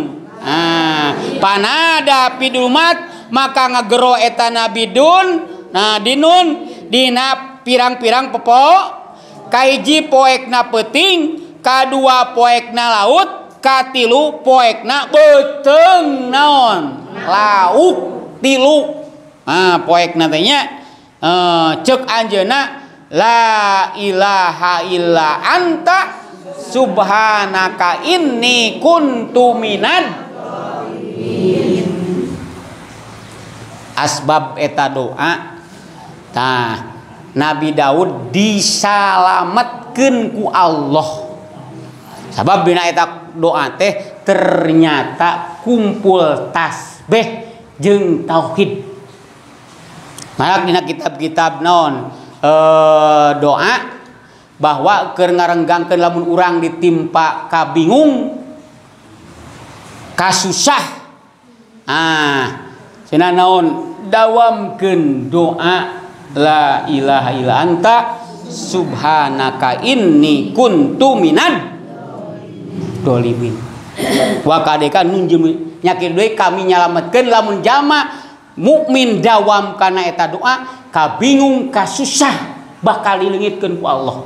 panada pidumat maka ngagero eta Nabi Dun nah dinun dina pirang-pirang popo kaiji poekna peuting kadua poekna laut katilu poekna beuteng naon lauk tilu poekna teh nya ceuk anjeunna la ilaha illa anta subhanaka inni kuntu minad asbab eta doa tah Nabi Daud disalametkeun ku Allah sabab dina eta doa teh ternyata kumpul tasbih jeung tauhid. Marak dina kitab-kitab naon doa bahwa keur ngarenggangkeun lamun urang ditimpa kabingung kasusah cenah naon dawamkeun doa la ilaha illa anta subhanaka inni kuntu minad dolimin wa kadeka nunjeun nyakir deui kami nyalametkeun lamun jama mukmin dawam kana eta doa kabingung kasusah bakal dileungitkeun ku Allah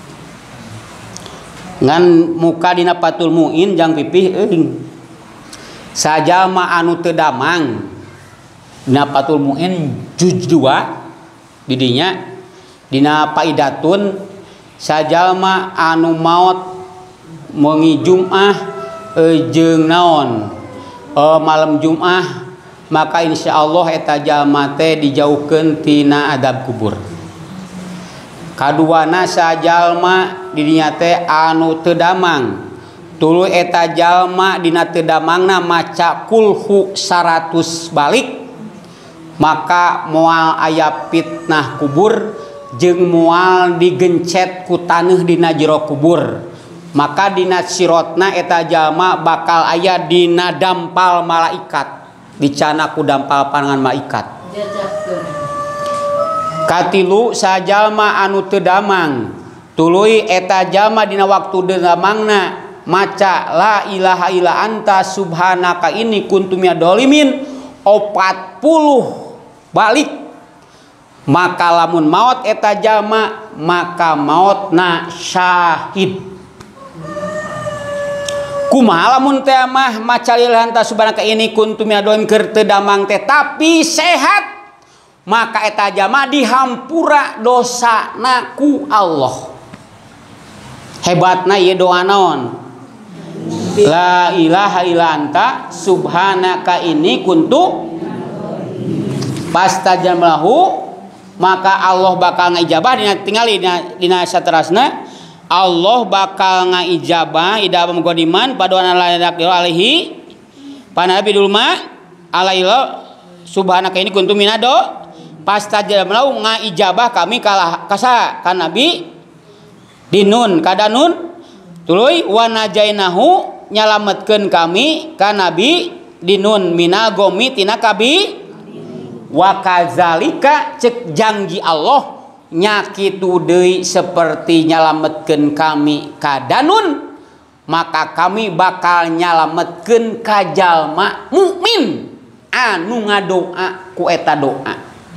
ngan muka dina Fathul Muin jang pipih euing sajama anu teu damang dina Fathul Muin juz 2 didinya dina faidatun sajalma anu maot mengi Jumat jeung naon malam Jumat maka insyaallah eta jalma teh dijauhkeun tina adab kubur. Kaduana sajalma didinya teh anu teu damang tuluy eta jalma dina teu damangna maca kulhu 100 balik maka moal aya fitnah kubur jeung moal digencet ku taneuh dina jero kubur maka dina sirotna eta jalma bakal aya dina dampal malaikat dicana ku dampal panangan malaikat. Katilu sajalma anu teu damang tuluy eta jalma dina waktu teu damangna maca la ilaha illa anta subhanaka inni kuntu minadz dzalimin 40 balik maka lamun maot eta jalma maka maotna syahid. Kumaha lamun teh mah maca la ilaha anta subhanaka inni kuntu minadz dzalimin keur teu damang teh tapi sehat maka eta jalma dihampura dosana ku Allah. Hebatna ieu doa naon? La ilaha illa anta subhanaka inni kuntu pastajablahu maka Allah bakal ngaijabah dina tingali dina saterasna Allah bakal ngaijabah idam godiman paduana la ilaha alaihi panabi dulma alaila subhanaka inni kuntu minado pastajablahu ngaijabah kami kasa kan nabi dinun kadanun tuluy wa najainahu nyalametkeun kami ka nabi dinun minagomi tina kabi wa kadzalika cek janji Allah nyakitu deui seperti nyalametkeun kami ka danun maka kami bakal nyalametkeun ka jalma mukmin anu ngadoa ku eta doa.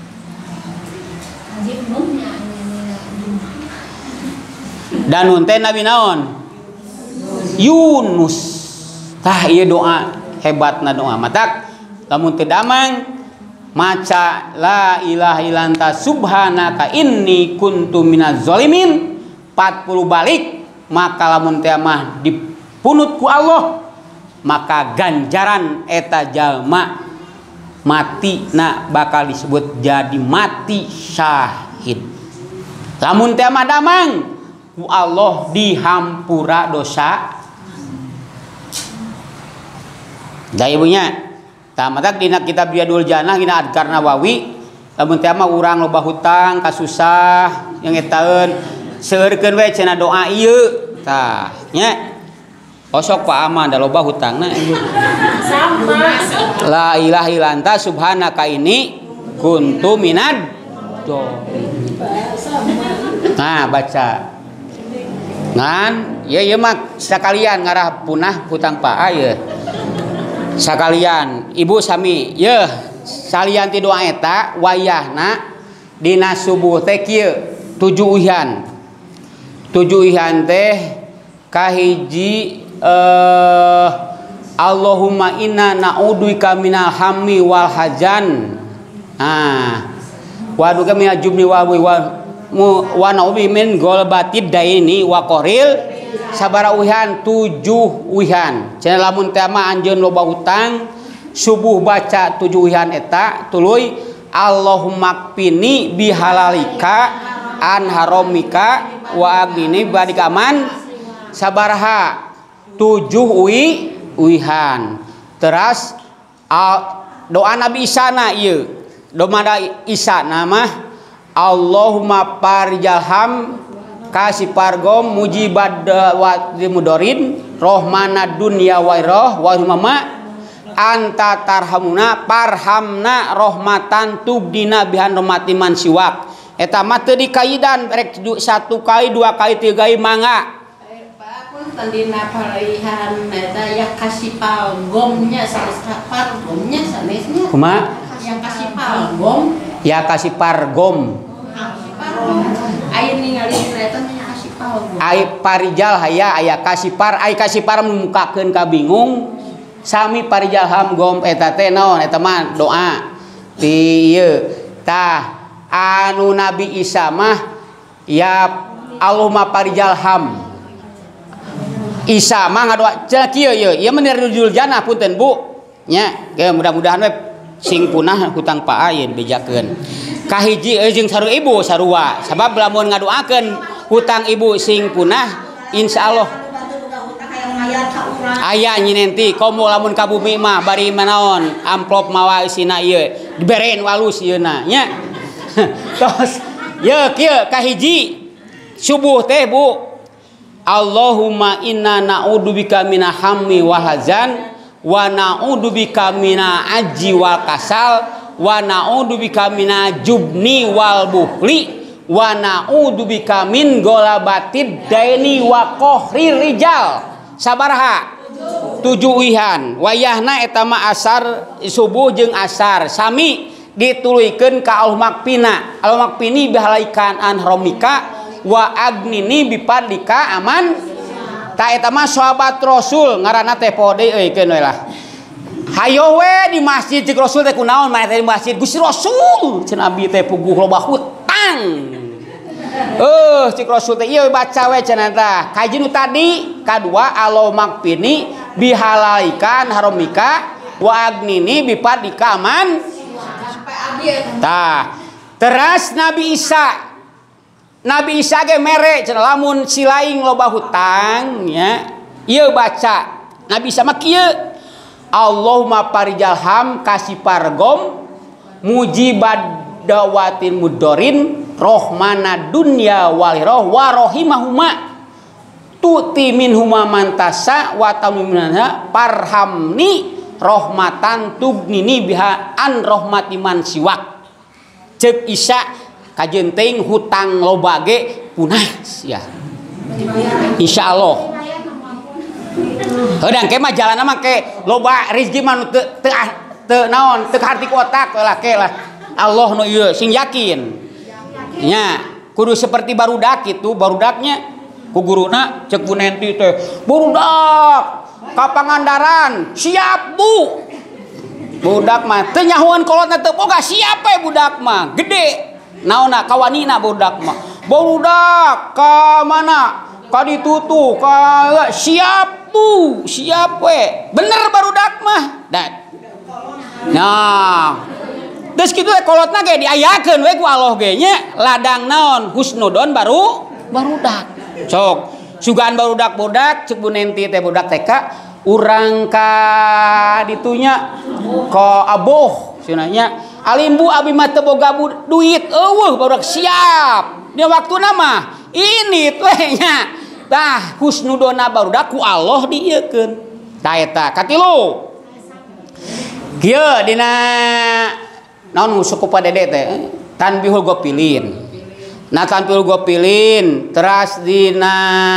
Danun teh nabi naon? Yunus. Tah ieu doa hebatna doa matak lamun teu damang maca la ilaha illa anta subhanaka inni kuntu minadz dzalimin 40 balik maka lamun teh mah dipunut ku Allah maka ganjaran eta jalma mati na bakal disebut jadi mati syahid. Lamun teh mah damang ku Allah dihampura dosa da ibunya tamatak dina kitab Riyadul Jannah dina Adkar Nawawi lamun teh mah urang loba hutang kasusah yang etaeun seueurkeun we cenah doa ieu tah nya osok Pak Aman da loba hutangna sama la ilaha illa anta subhanaka inni kuntu minadz dzalimin. Nah baca ngan ieu mah sakalian ngarah punah hutang Pak aya sakalian ibu sami yeuh salian ti doa eta wayahna dina subuh teh kieu 7 uhian teh kahiji Allahumma inna na'udzubika minal hammi wal hazan. Wa duka min ajubni wa na'udzu min golbatid daini wa qoril sabara uhian 7 uhian. Cenah lamun teh mah anjeun loba hutang subuh baca 7 uhian eta tuluy Allahumma kfini bihalalika an haramika wa aghnini badikaman sabaraha 7 uihan. Teras doa Nabi Isa na ieu. Doa Isa nama Allahumma parjalham kasih pargom mujibad wa mudorin rohmana dunya wa roh wa mama anta tarhamuna parhamna rohmatan tugdina bihan rahmati man siwak. Eta mah teu dikaidan rek 1 kali 2 kali 3 kali mangga. Tandina parihan eta ya kasih palgomnya sanes pargomnya sanesnya kumaha yang kasih palgom ya kasih pargom aya ningali eta nya kasih palgom ai parijal haya aya kasih par ai kasih par mukakeun ka bingung sami parijal ham gom eta teh naon eta mah doa ti ieu tah anu Nabi Isa mah ya Allahumma parijal ham Isa mah ngadoa cenah kieu ieu menirjul jannah punten Bu nya mudah-mudahan we sing punah hutang Pak Ayeun bejakeun kahiji jeung saru ibu sarua sabab lamun ngadoakeun hutang ibu sing punah insyaallah aya nyinenti komo lamun ka bumi mah bari manaon amplop mawa isina ieu diberen walus ieuna nya tos ye kieu kahiji subuh teh Bu Allahumma inna na'udzubika minal hammi wal hazan wa na'udzubika minal ajzi wal kasal wa na'udzubika minal jubni wal bukhli wa na'udzubika min golabatid daini wa qahrir rijal. Sabaraha 7 uihan wayahna eta mah asar subuh jeung asar sami dituluykeun ka Allahumma kfini bihalaikan an haramika wa agnini bipadlika aman ta eta mah sahabat Rasul ngaranna teh pode eukeun we lah hayo we di masjid cik Rasul teh kunaon mah teh di masjid Gusti Rasul cenah abi teh puguh loba hutang cik Rasul teh ieu baca we cenah tah kaji nu tadi kadua Allahumma kfini bihalalikan haramika wa agnini bipadlika aman tah teras Nabi Isa ge mere cenah lamun si laing loba hutang nya ieu baca Nabi Isa mah kieu Allahumma parijalham kasih pargom mujibad dawatin mudorin rohmana dunya waliroh wa rohimahuma tuti minhuma mantasa wa tamimna parhamni rohmatan tubnini biha an rohmati man siwak ceuk Isa kajenting hutang loba ge punah ya insyaallah heudang ke mah jalanna mah ke loba rezeki mah teu naon teu harti ku otak lah ke lah Allah nu ieu sing yakin nya kudu seperti barudak kitu barudaknya ku guruna ceuk Bu Nenti teh barudak ka Pangandaran siap Bu budak mah teu nyahoan kolotna teu boga siap we budak mah gede naonna kawanina budak mah budak ka mana ka ditutu ka siap Bu siap we bener barudak mah nah terus kitu kolotna ge diayakeun we ku Allah ge nya ladang naon husnudon barudak sok sugan barudak cek Bu Nenti teh budak TK urang ka ditunya ka aboh cenahnya Alim Bu abi mah teu boga duit eueuh barudak siap. Dia waktuna mah ini teh nya. Tah husnudona barudak ku Allah dieukeun. Tah eta katilu. Kieu dina naon suku padede teh tanbihul gopilin. Nah tanbihul gopilin teras dina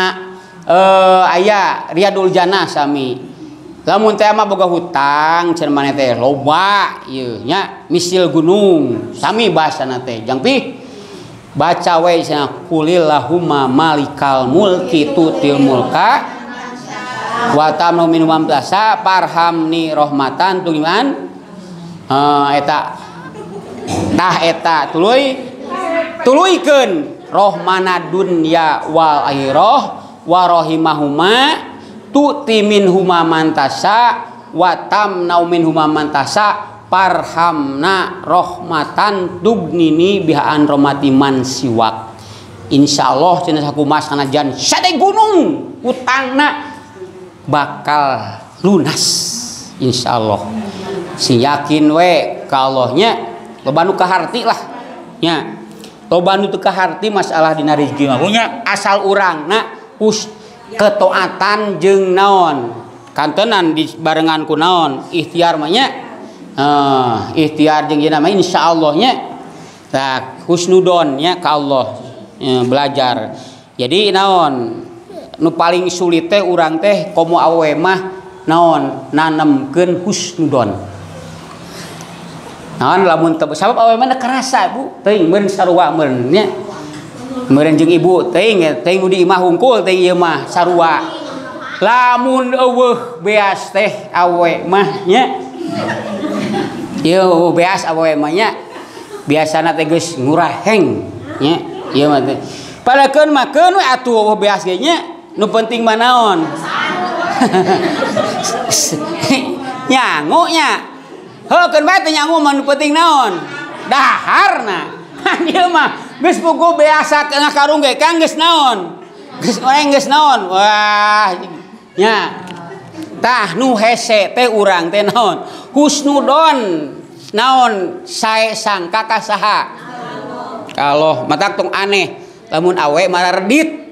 aya Riyadul Jannah sami. Lamun teh mah boga hutang cenah maneh teh loba ieu nya misil gunung sami bahasana teh jangpih baca we cenah kulillahumma malikal mulki tutil mulka wa tamnu minhum amtasa parhamni rahmatan tuliman eta tah eta tuluykeun rahmana dunya wal akhirah wa rahimahuma tu'ti minhuma mantasa wa tamnau minhuma mantasa parhamna rahmatan tugnini bihaan rahmati man siwak. Insyaallah cenah sakumaha sanajan sade gunung utangna bakal lunas insyaallah. Si yakin we ka Allah nya loba nu kaharti lah nya. Loba nu teu kaharti masalah dina rezeki mah nya asal urangna ketaatan jeung naon kantenan dibarengan ku naon ikhtiar mah nya ikhtiar jeung ieu mah insyaallah nya tah husnudon nya ka Allah belajar. Jadi naon nu paling sulit teh urang teh komo awewe mah naon nanemkeun husnudon. Naon lamun teu sabab awewe mah kerasa Bu teuing meureun sarua meureun nya. Meureun jeung ibu teuing teuing di imah hungkul teuing ieu mah sarua. Lamun eueuh beas teh awewe mah nya. Ieu beas awewe mah nya biasana teh geus nguraheng nya. Ieu mah teh. Padakeun makeun we atuh eueuh beas ge nya. Nu penting mah naon? Nyangu nya. Heukeun bae teh nyangu mah nu penting naon? Daharna. Ieu mah geus puguh beasa ngakarung ge kang geus naon? Geus oreng geus naon? Wah. Nya. Tah nu hese teh urang teh naon? Husnudon. Naon sae sangka ka saha? Kalau matak tong aneh lamun awe mararedit.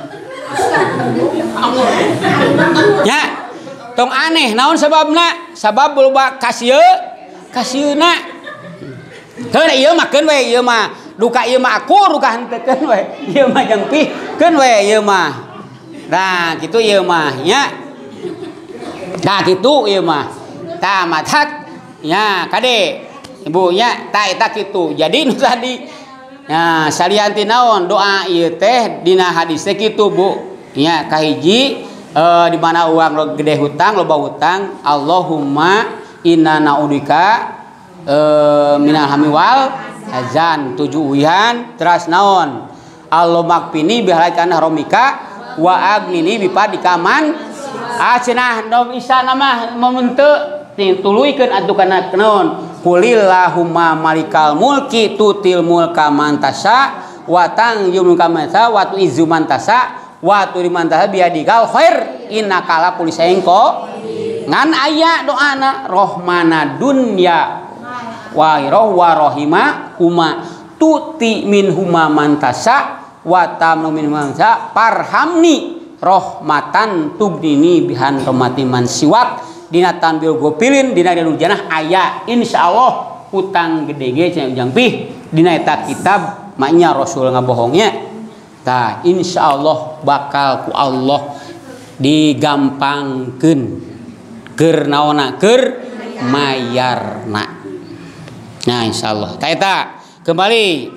Ya, tong aneh naon sababna? Sabab loba kasieuna. Heuh ieu mah keun we ieu mah duka ieu mah aku duka henteukeun we. Ieu mah jengpihkeun we ieu mah. Nah, kitu ieu mah nya. Nah, kitu ieu mah. Tah matak nya kade ibu nya tah eta kitu. Jadi nu tadi nah, salianti naon doa ieu teh dina hadis teh kitu Bu. Nya kahiji di mana uang gede hutang loba hutang Allahumma inna naudika minal hammi wal hazan 7 uyan teras naon Allah makpini bihalaikan haromika wa agnini bipadika man cenah do bisa nama momente tuluikeun atuh kana naon Qulillahumma malikal mulki tutil mulka mantasa wa tanjumul kamasa wa tu'izzu mantasa wa tuliman tasa biadikal khair innaka ala kulli syai'in ngan aya doana rahmana dunya wa wa rahima huma tuti min huma mantasa wa tamnu min mantasa parhamni rahmatan tugdini bihan rahmati man siwak dina tanbil gopilin dina dinu janah aya insyaallah hutang gede ge cenah ujang pih dina eta kitab maknya Rasul ngabohongnya tah insyaallah bakal ku Allah digampangkeun keur naonna keur mayarna. Nah insyaallah tah eta kembali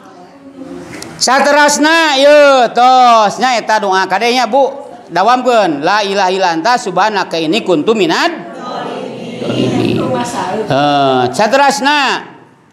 saterasna ieu tos nya eta doa kadenya Bu dawamkeun la ilaha illa anta subhanaka inni kuntu minad dzalimin. Saterasna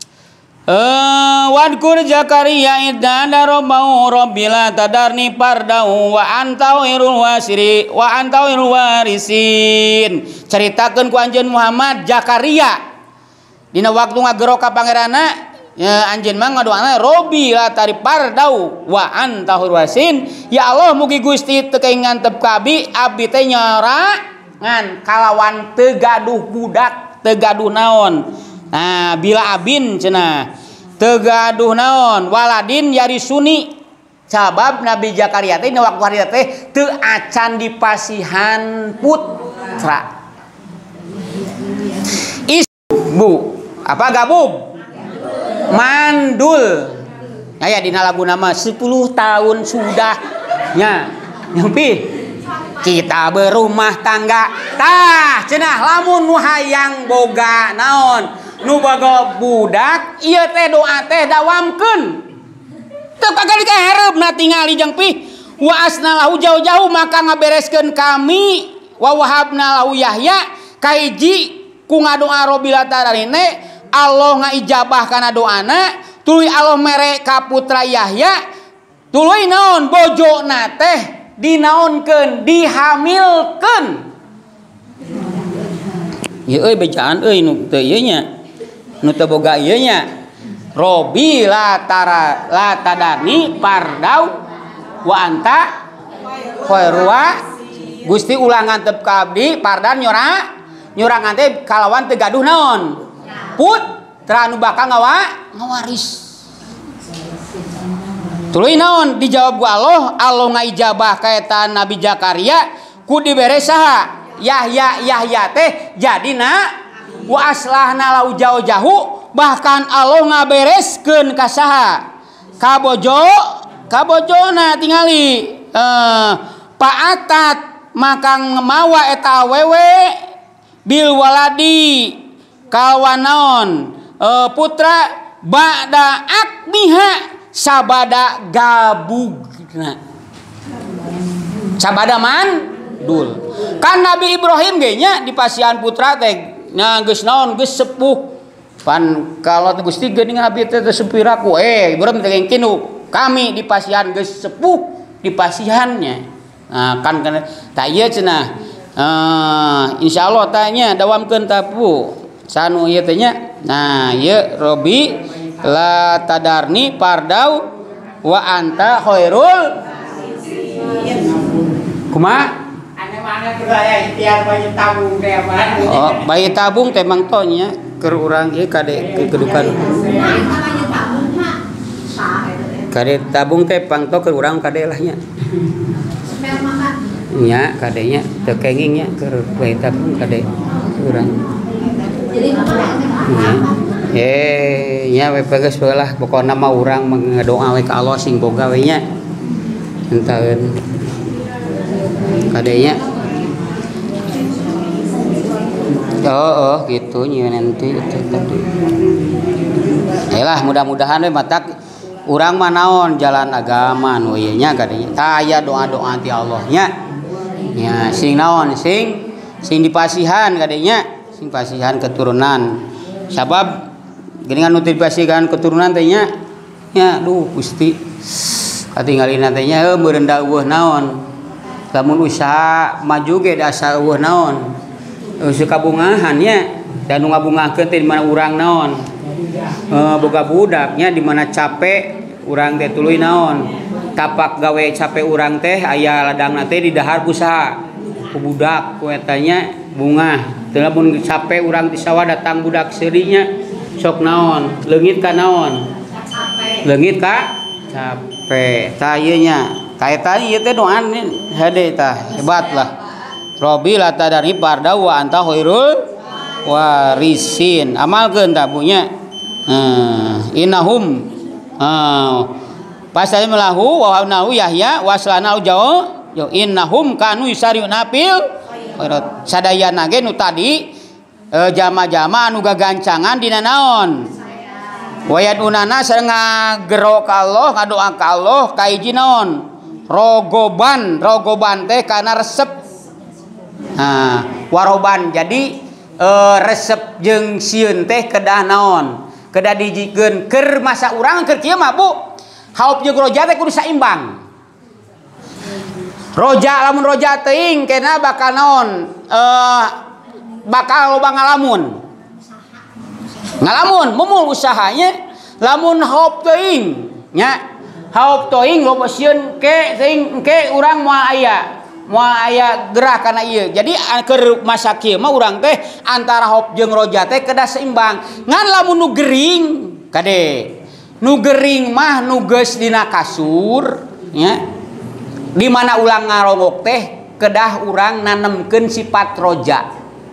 wadkur Zakaria idza darabau rabbila tadarni pardau wa anta wirul wasiri wa anta wirul warisin. Caritakeun ku anjeun Muhammad Zakaria dina waktu ngagero ka pangeranna ya anjeun mah ngadoana Robbi la tari pardau wa anta hurwasin ya Allah mugi Gusti teu ngantep ka abdi teh nyora ngan kalawan teu gaduh budak teu gaduh naon. Nah bila abin cenah teu gaduh naon waladin yarisuni sabab Nabi Zakaria teh dina waktu harita teh teu acan dipasihan putra. Bu apa gabung mandul aya dina lagu nama 10 tahun sudah nya nyampi kita berumah tangga tah cenah lamun nu hayang boga naon nu boga budak ieu teh doa teh dawamkeun teu kagak dikaharepna tingali jeung pih wa asnalahu jauh-jauh maka ngabereskeun kami wa wahabna lahu Yahya kahiji ku ngadoa Robi latadarine Allah ngaijabah kana doana tuluy Allah mere ka putra Yahya tuluy naon bojona teh dinaonkeun dihamilkeun. Ieu euy bejaan euy nu teu ieu nya nu teu boga ieu nya Robi latadani pardau wa anta khairwa Gusti ulangan tep ka abdi pardan nyorangan teh kalawan teu gaduh naon putra nu bakal ngawaris. Tuluy naon dijawab ku Allah ngaijabah ka eta Nabi Zakaria ku dibere saha Yahya teh jadina wa aslahna lau jauh bahkan Allah ngabereskeun ka saha ka bojona tingali paatat maka ngemawa eta awewe bil waladi kalawan naon putra ba'da akmiha sabada gabugna sabada mandul kan Nabi Ibrahim ge nya dipasihan putra teh nya geus naon geus sepuh pan kalau Gusti geuning abi teh sepiraku Ibrahim teh kinu kami dipasihan geus sepuh dipasihannya kan tah ieu cenah insyaallah tanya dawamkeun tapu sanu ieu teh nya nah ieu Robi la tadarni pardau wa anta khairul kumaha mana tuh aya ikhtiar bayi tabung teh apa? Oh, bayi tabung teh mang tonya keur urang ieu kade kedudukan. Kade tabung teh pangto keur urang kade lah nya. Nya kadenya teu kenging nya keur bayi tabung kade urang. Nya we peges lah pokona mah urang ngadoa we ka Allah sing boga we nya. Entaeun kadenya gitu nya nanti itu tadi. Yalah mudah-mudahan we matak urang mah naon jalan agama nu ieu nya kadenya. Tah aya doa-doa ti Allah nya. Nya sing naon sing dipasihan kadenya, sing pasihan keturunan. Sabab geuningan nu dipasihan keturunan teh nya. Nya duh Gusti katinggalina teh nya meureun da eueuh naon. Lamun usaha maju ge da asa eueuh naon. Suka bungahan nya dan nu ngabungakeun teh di mana urang naon boga budaknya di mana capek urang teh tuluy naon tapak gawe capek urang teh aya ladangna teh di dahar usaha ku budak ku eta nya bunga teu lamun capek urang di sawah datang budak seurinya sok naon leungit ka naon leungit ka capek tah ieu nya kaeta ieu teh doa hade tah hebat lah Robi latadari parda wa anta khairul warisin amalkeun tah bunya innahum pasal melahu wa nahu Yahya waslana jauh innahum kanu yusariuna fil khairat sadayana ge nu tadi jama-jama anu gagancangan dina naon wayadunana sareng ngagero ka Allah ngadoa ka Allah ka hiji naon rogoban teh kana resep waroban jadi resep jeung sieun teh kedah naon kedah dijikeun keur masa urang keur kieu mah Bu haop jeung roja teh kudu saimbang roja lamun roja teuing kena bakal naon bakal loba ngalamun mumul usahanya lamun haop teuing nya haop teuing loba sieun ke teuing engke urang moal aya gerah kana ieu. Jadi keur masa kieu mah urang teh antara hop jeung roja teh kedah seimbang. Ngan lamun nu gering kade. Nu gering mah nu geus dina kasur nya. Di mana ulang ngarongok teh kedah urang nanemkeun sifat roja.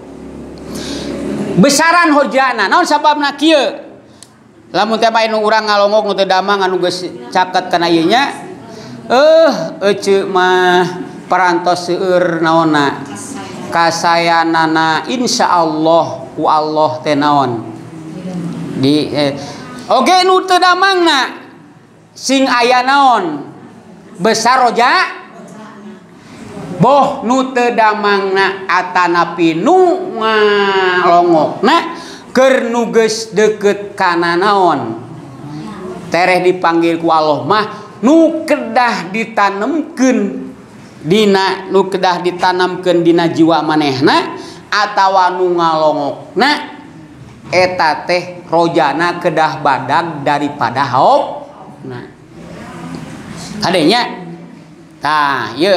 Besaran hojana naon sababna kieu? Lamun teh bae nu urang ngalongok nu teu damang anu geus caket kana ieu nya. Ece mah parantos seueur naonna kasayanana insyaallah ku Allah teh naon di oge nu teu damangna sing aya naon besar roja boh nu teu damangna atanapi nu ngalongokna keur nu geus deukeut kana naon tereh dipanggil ku Allah mah nu kedah ditanemkeun dina nu kedah ditanamkeun dina jiwa manehna atawa nu ngalongokna eta teh rojana kedah badag daripada haop nah adanya tah ye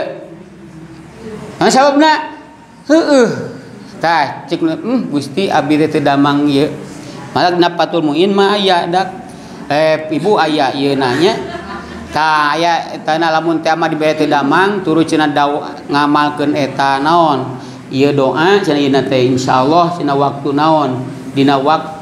sababna heueuh tah cik Gusti abdi teh damang ieu malah napatul muin mah aya dak ibu aya ieu nanya tah aya eta lamun teh mah dibere teh damang turu cenah ngamalkeun eta naon ieu doa cenah ieu teh insyaallah cenah waktu naon dina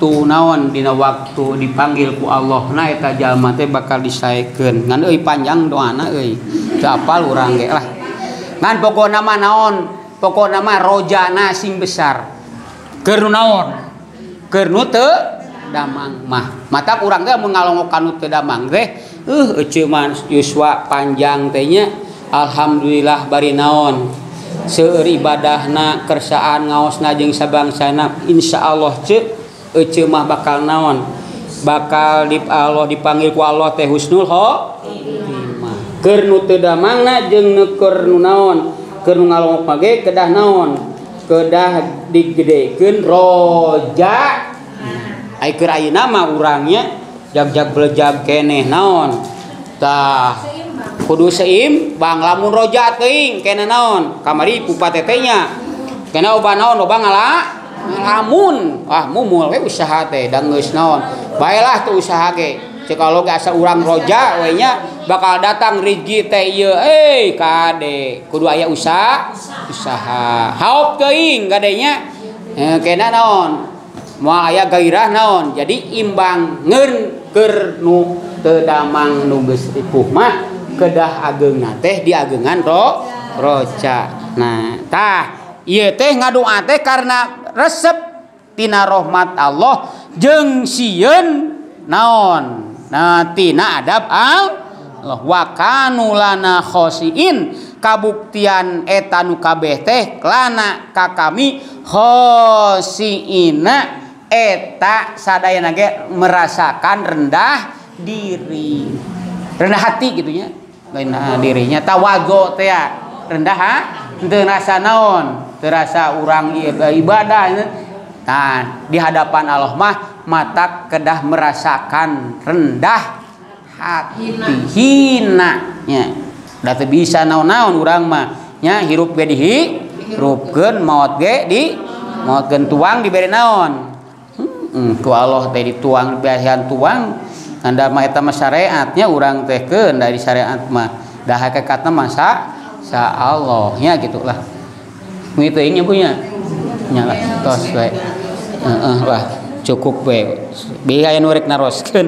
waktu dipanggil ku Allah na eta jalma teh bakal disaekeun ngan euy panjang doana euy teu apal urang ge lah ngan pokona mah naon pokona mah rojana sing besar keur naon keur nu teu damang mah matak urang teh mun ngalongok nu teu damang teh eceu mah yuswa panjang teh nya alhamdulillah bari naon seueur ibadahna kersaan ngaosna jeung sabangsana insyaallah eceu mah bakal naon bakal Allah dipanggil ku Allah teh husnul khotimah keur nu teu damangna jeung keur nu naon keur nu ngalongok mage kedah naon kedah digedekeun roja ai keur ayeuna mah urangnya jag-jag belejag keneh naon tah kudu seim bang lamun roja teuing kena naon kamari pupa tetenya kena oba naon loba ngalamun mumul we usaha teh da geus naon baelah tuh usaha ge ceuk kalau ge asa urang roja we nya bakal datang rezeki teh ieu kade kudu aya usaha haop teuing gadenya kena naon moal aya gairah naon jadi imbang ngeun keur nu teu damang nu geus ripuh mah kedah ageungna teh diageungan roja nah tah ieu teh ngadoa teh karena resep tina rahmat Allah jeung sieun naon nah tina adab Allah wa kanu lana khosiin kabuktian eta nu kabeh teh lana ka kami khosiina eta sadayana ge merasakan rendah diri rendah hati gitu nya rendah dirinya tawadhu teh rendah teu rasa naon teu rasa urang ibadah nah di hadapan Allah mah mata kedah merasakan rendah hati hina nya da teu bisa naon-naon urang mah nya hirup ge dihirupkeun maot ge di maotkeun tuang dibere naon ku Allah teh dituang biasan tuang anda mah eta mah syariatnya urang teh keun dari syariat mah dah hakikatna masa sa Allah nya gitulah mun teuing nya punya nya lah tos we lah cukup we biaya nu rek naroskeun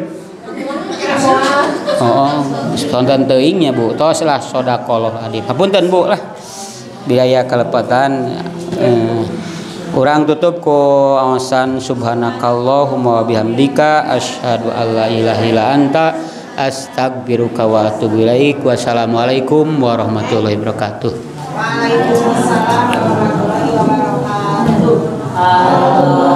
spontan teuing nya Bu tos lah sedekah adib hapunten Bu lah biaya kalepatan urang tutup ku awasan subhanakallahumma wa bihamdika asyhadu alla ilaha illa anta astaghfiruka wa atubu ilaik. Wassalamualaikum warahmatullahi wabarakatuh. Waalaikumsalam warahmatullahi wabarakatuh.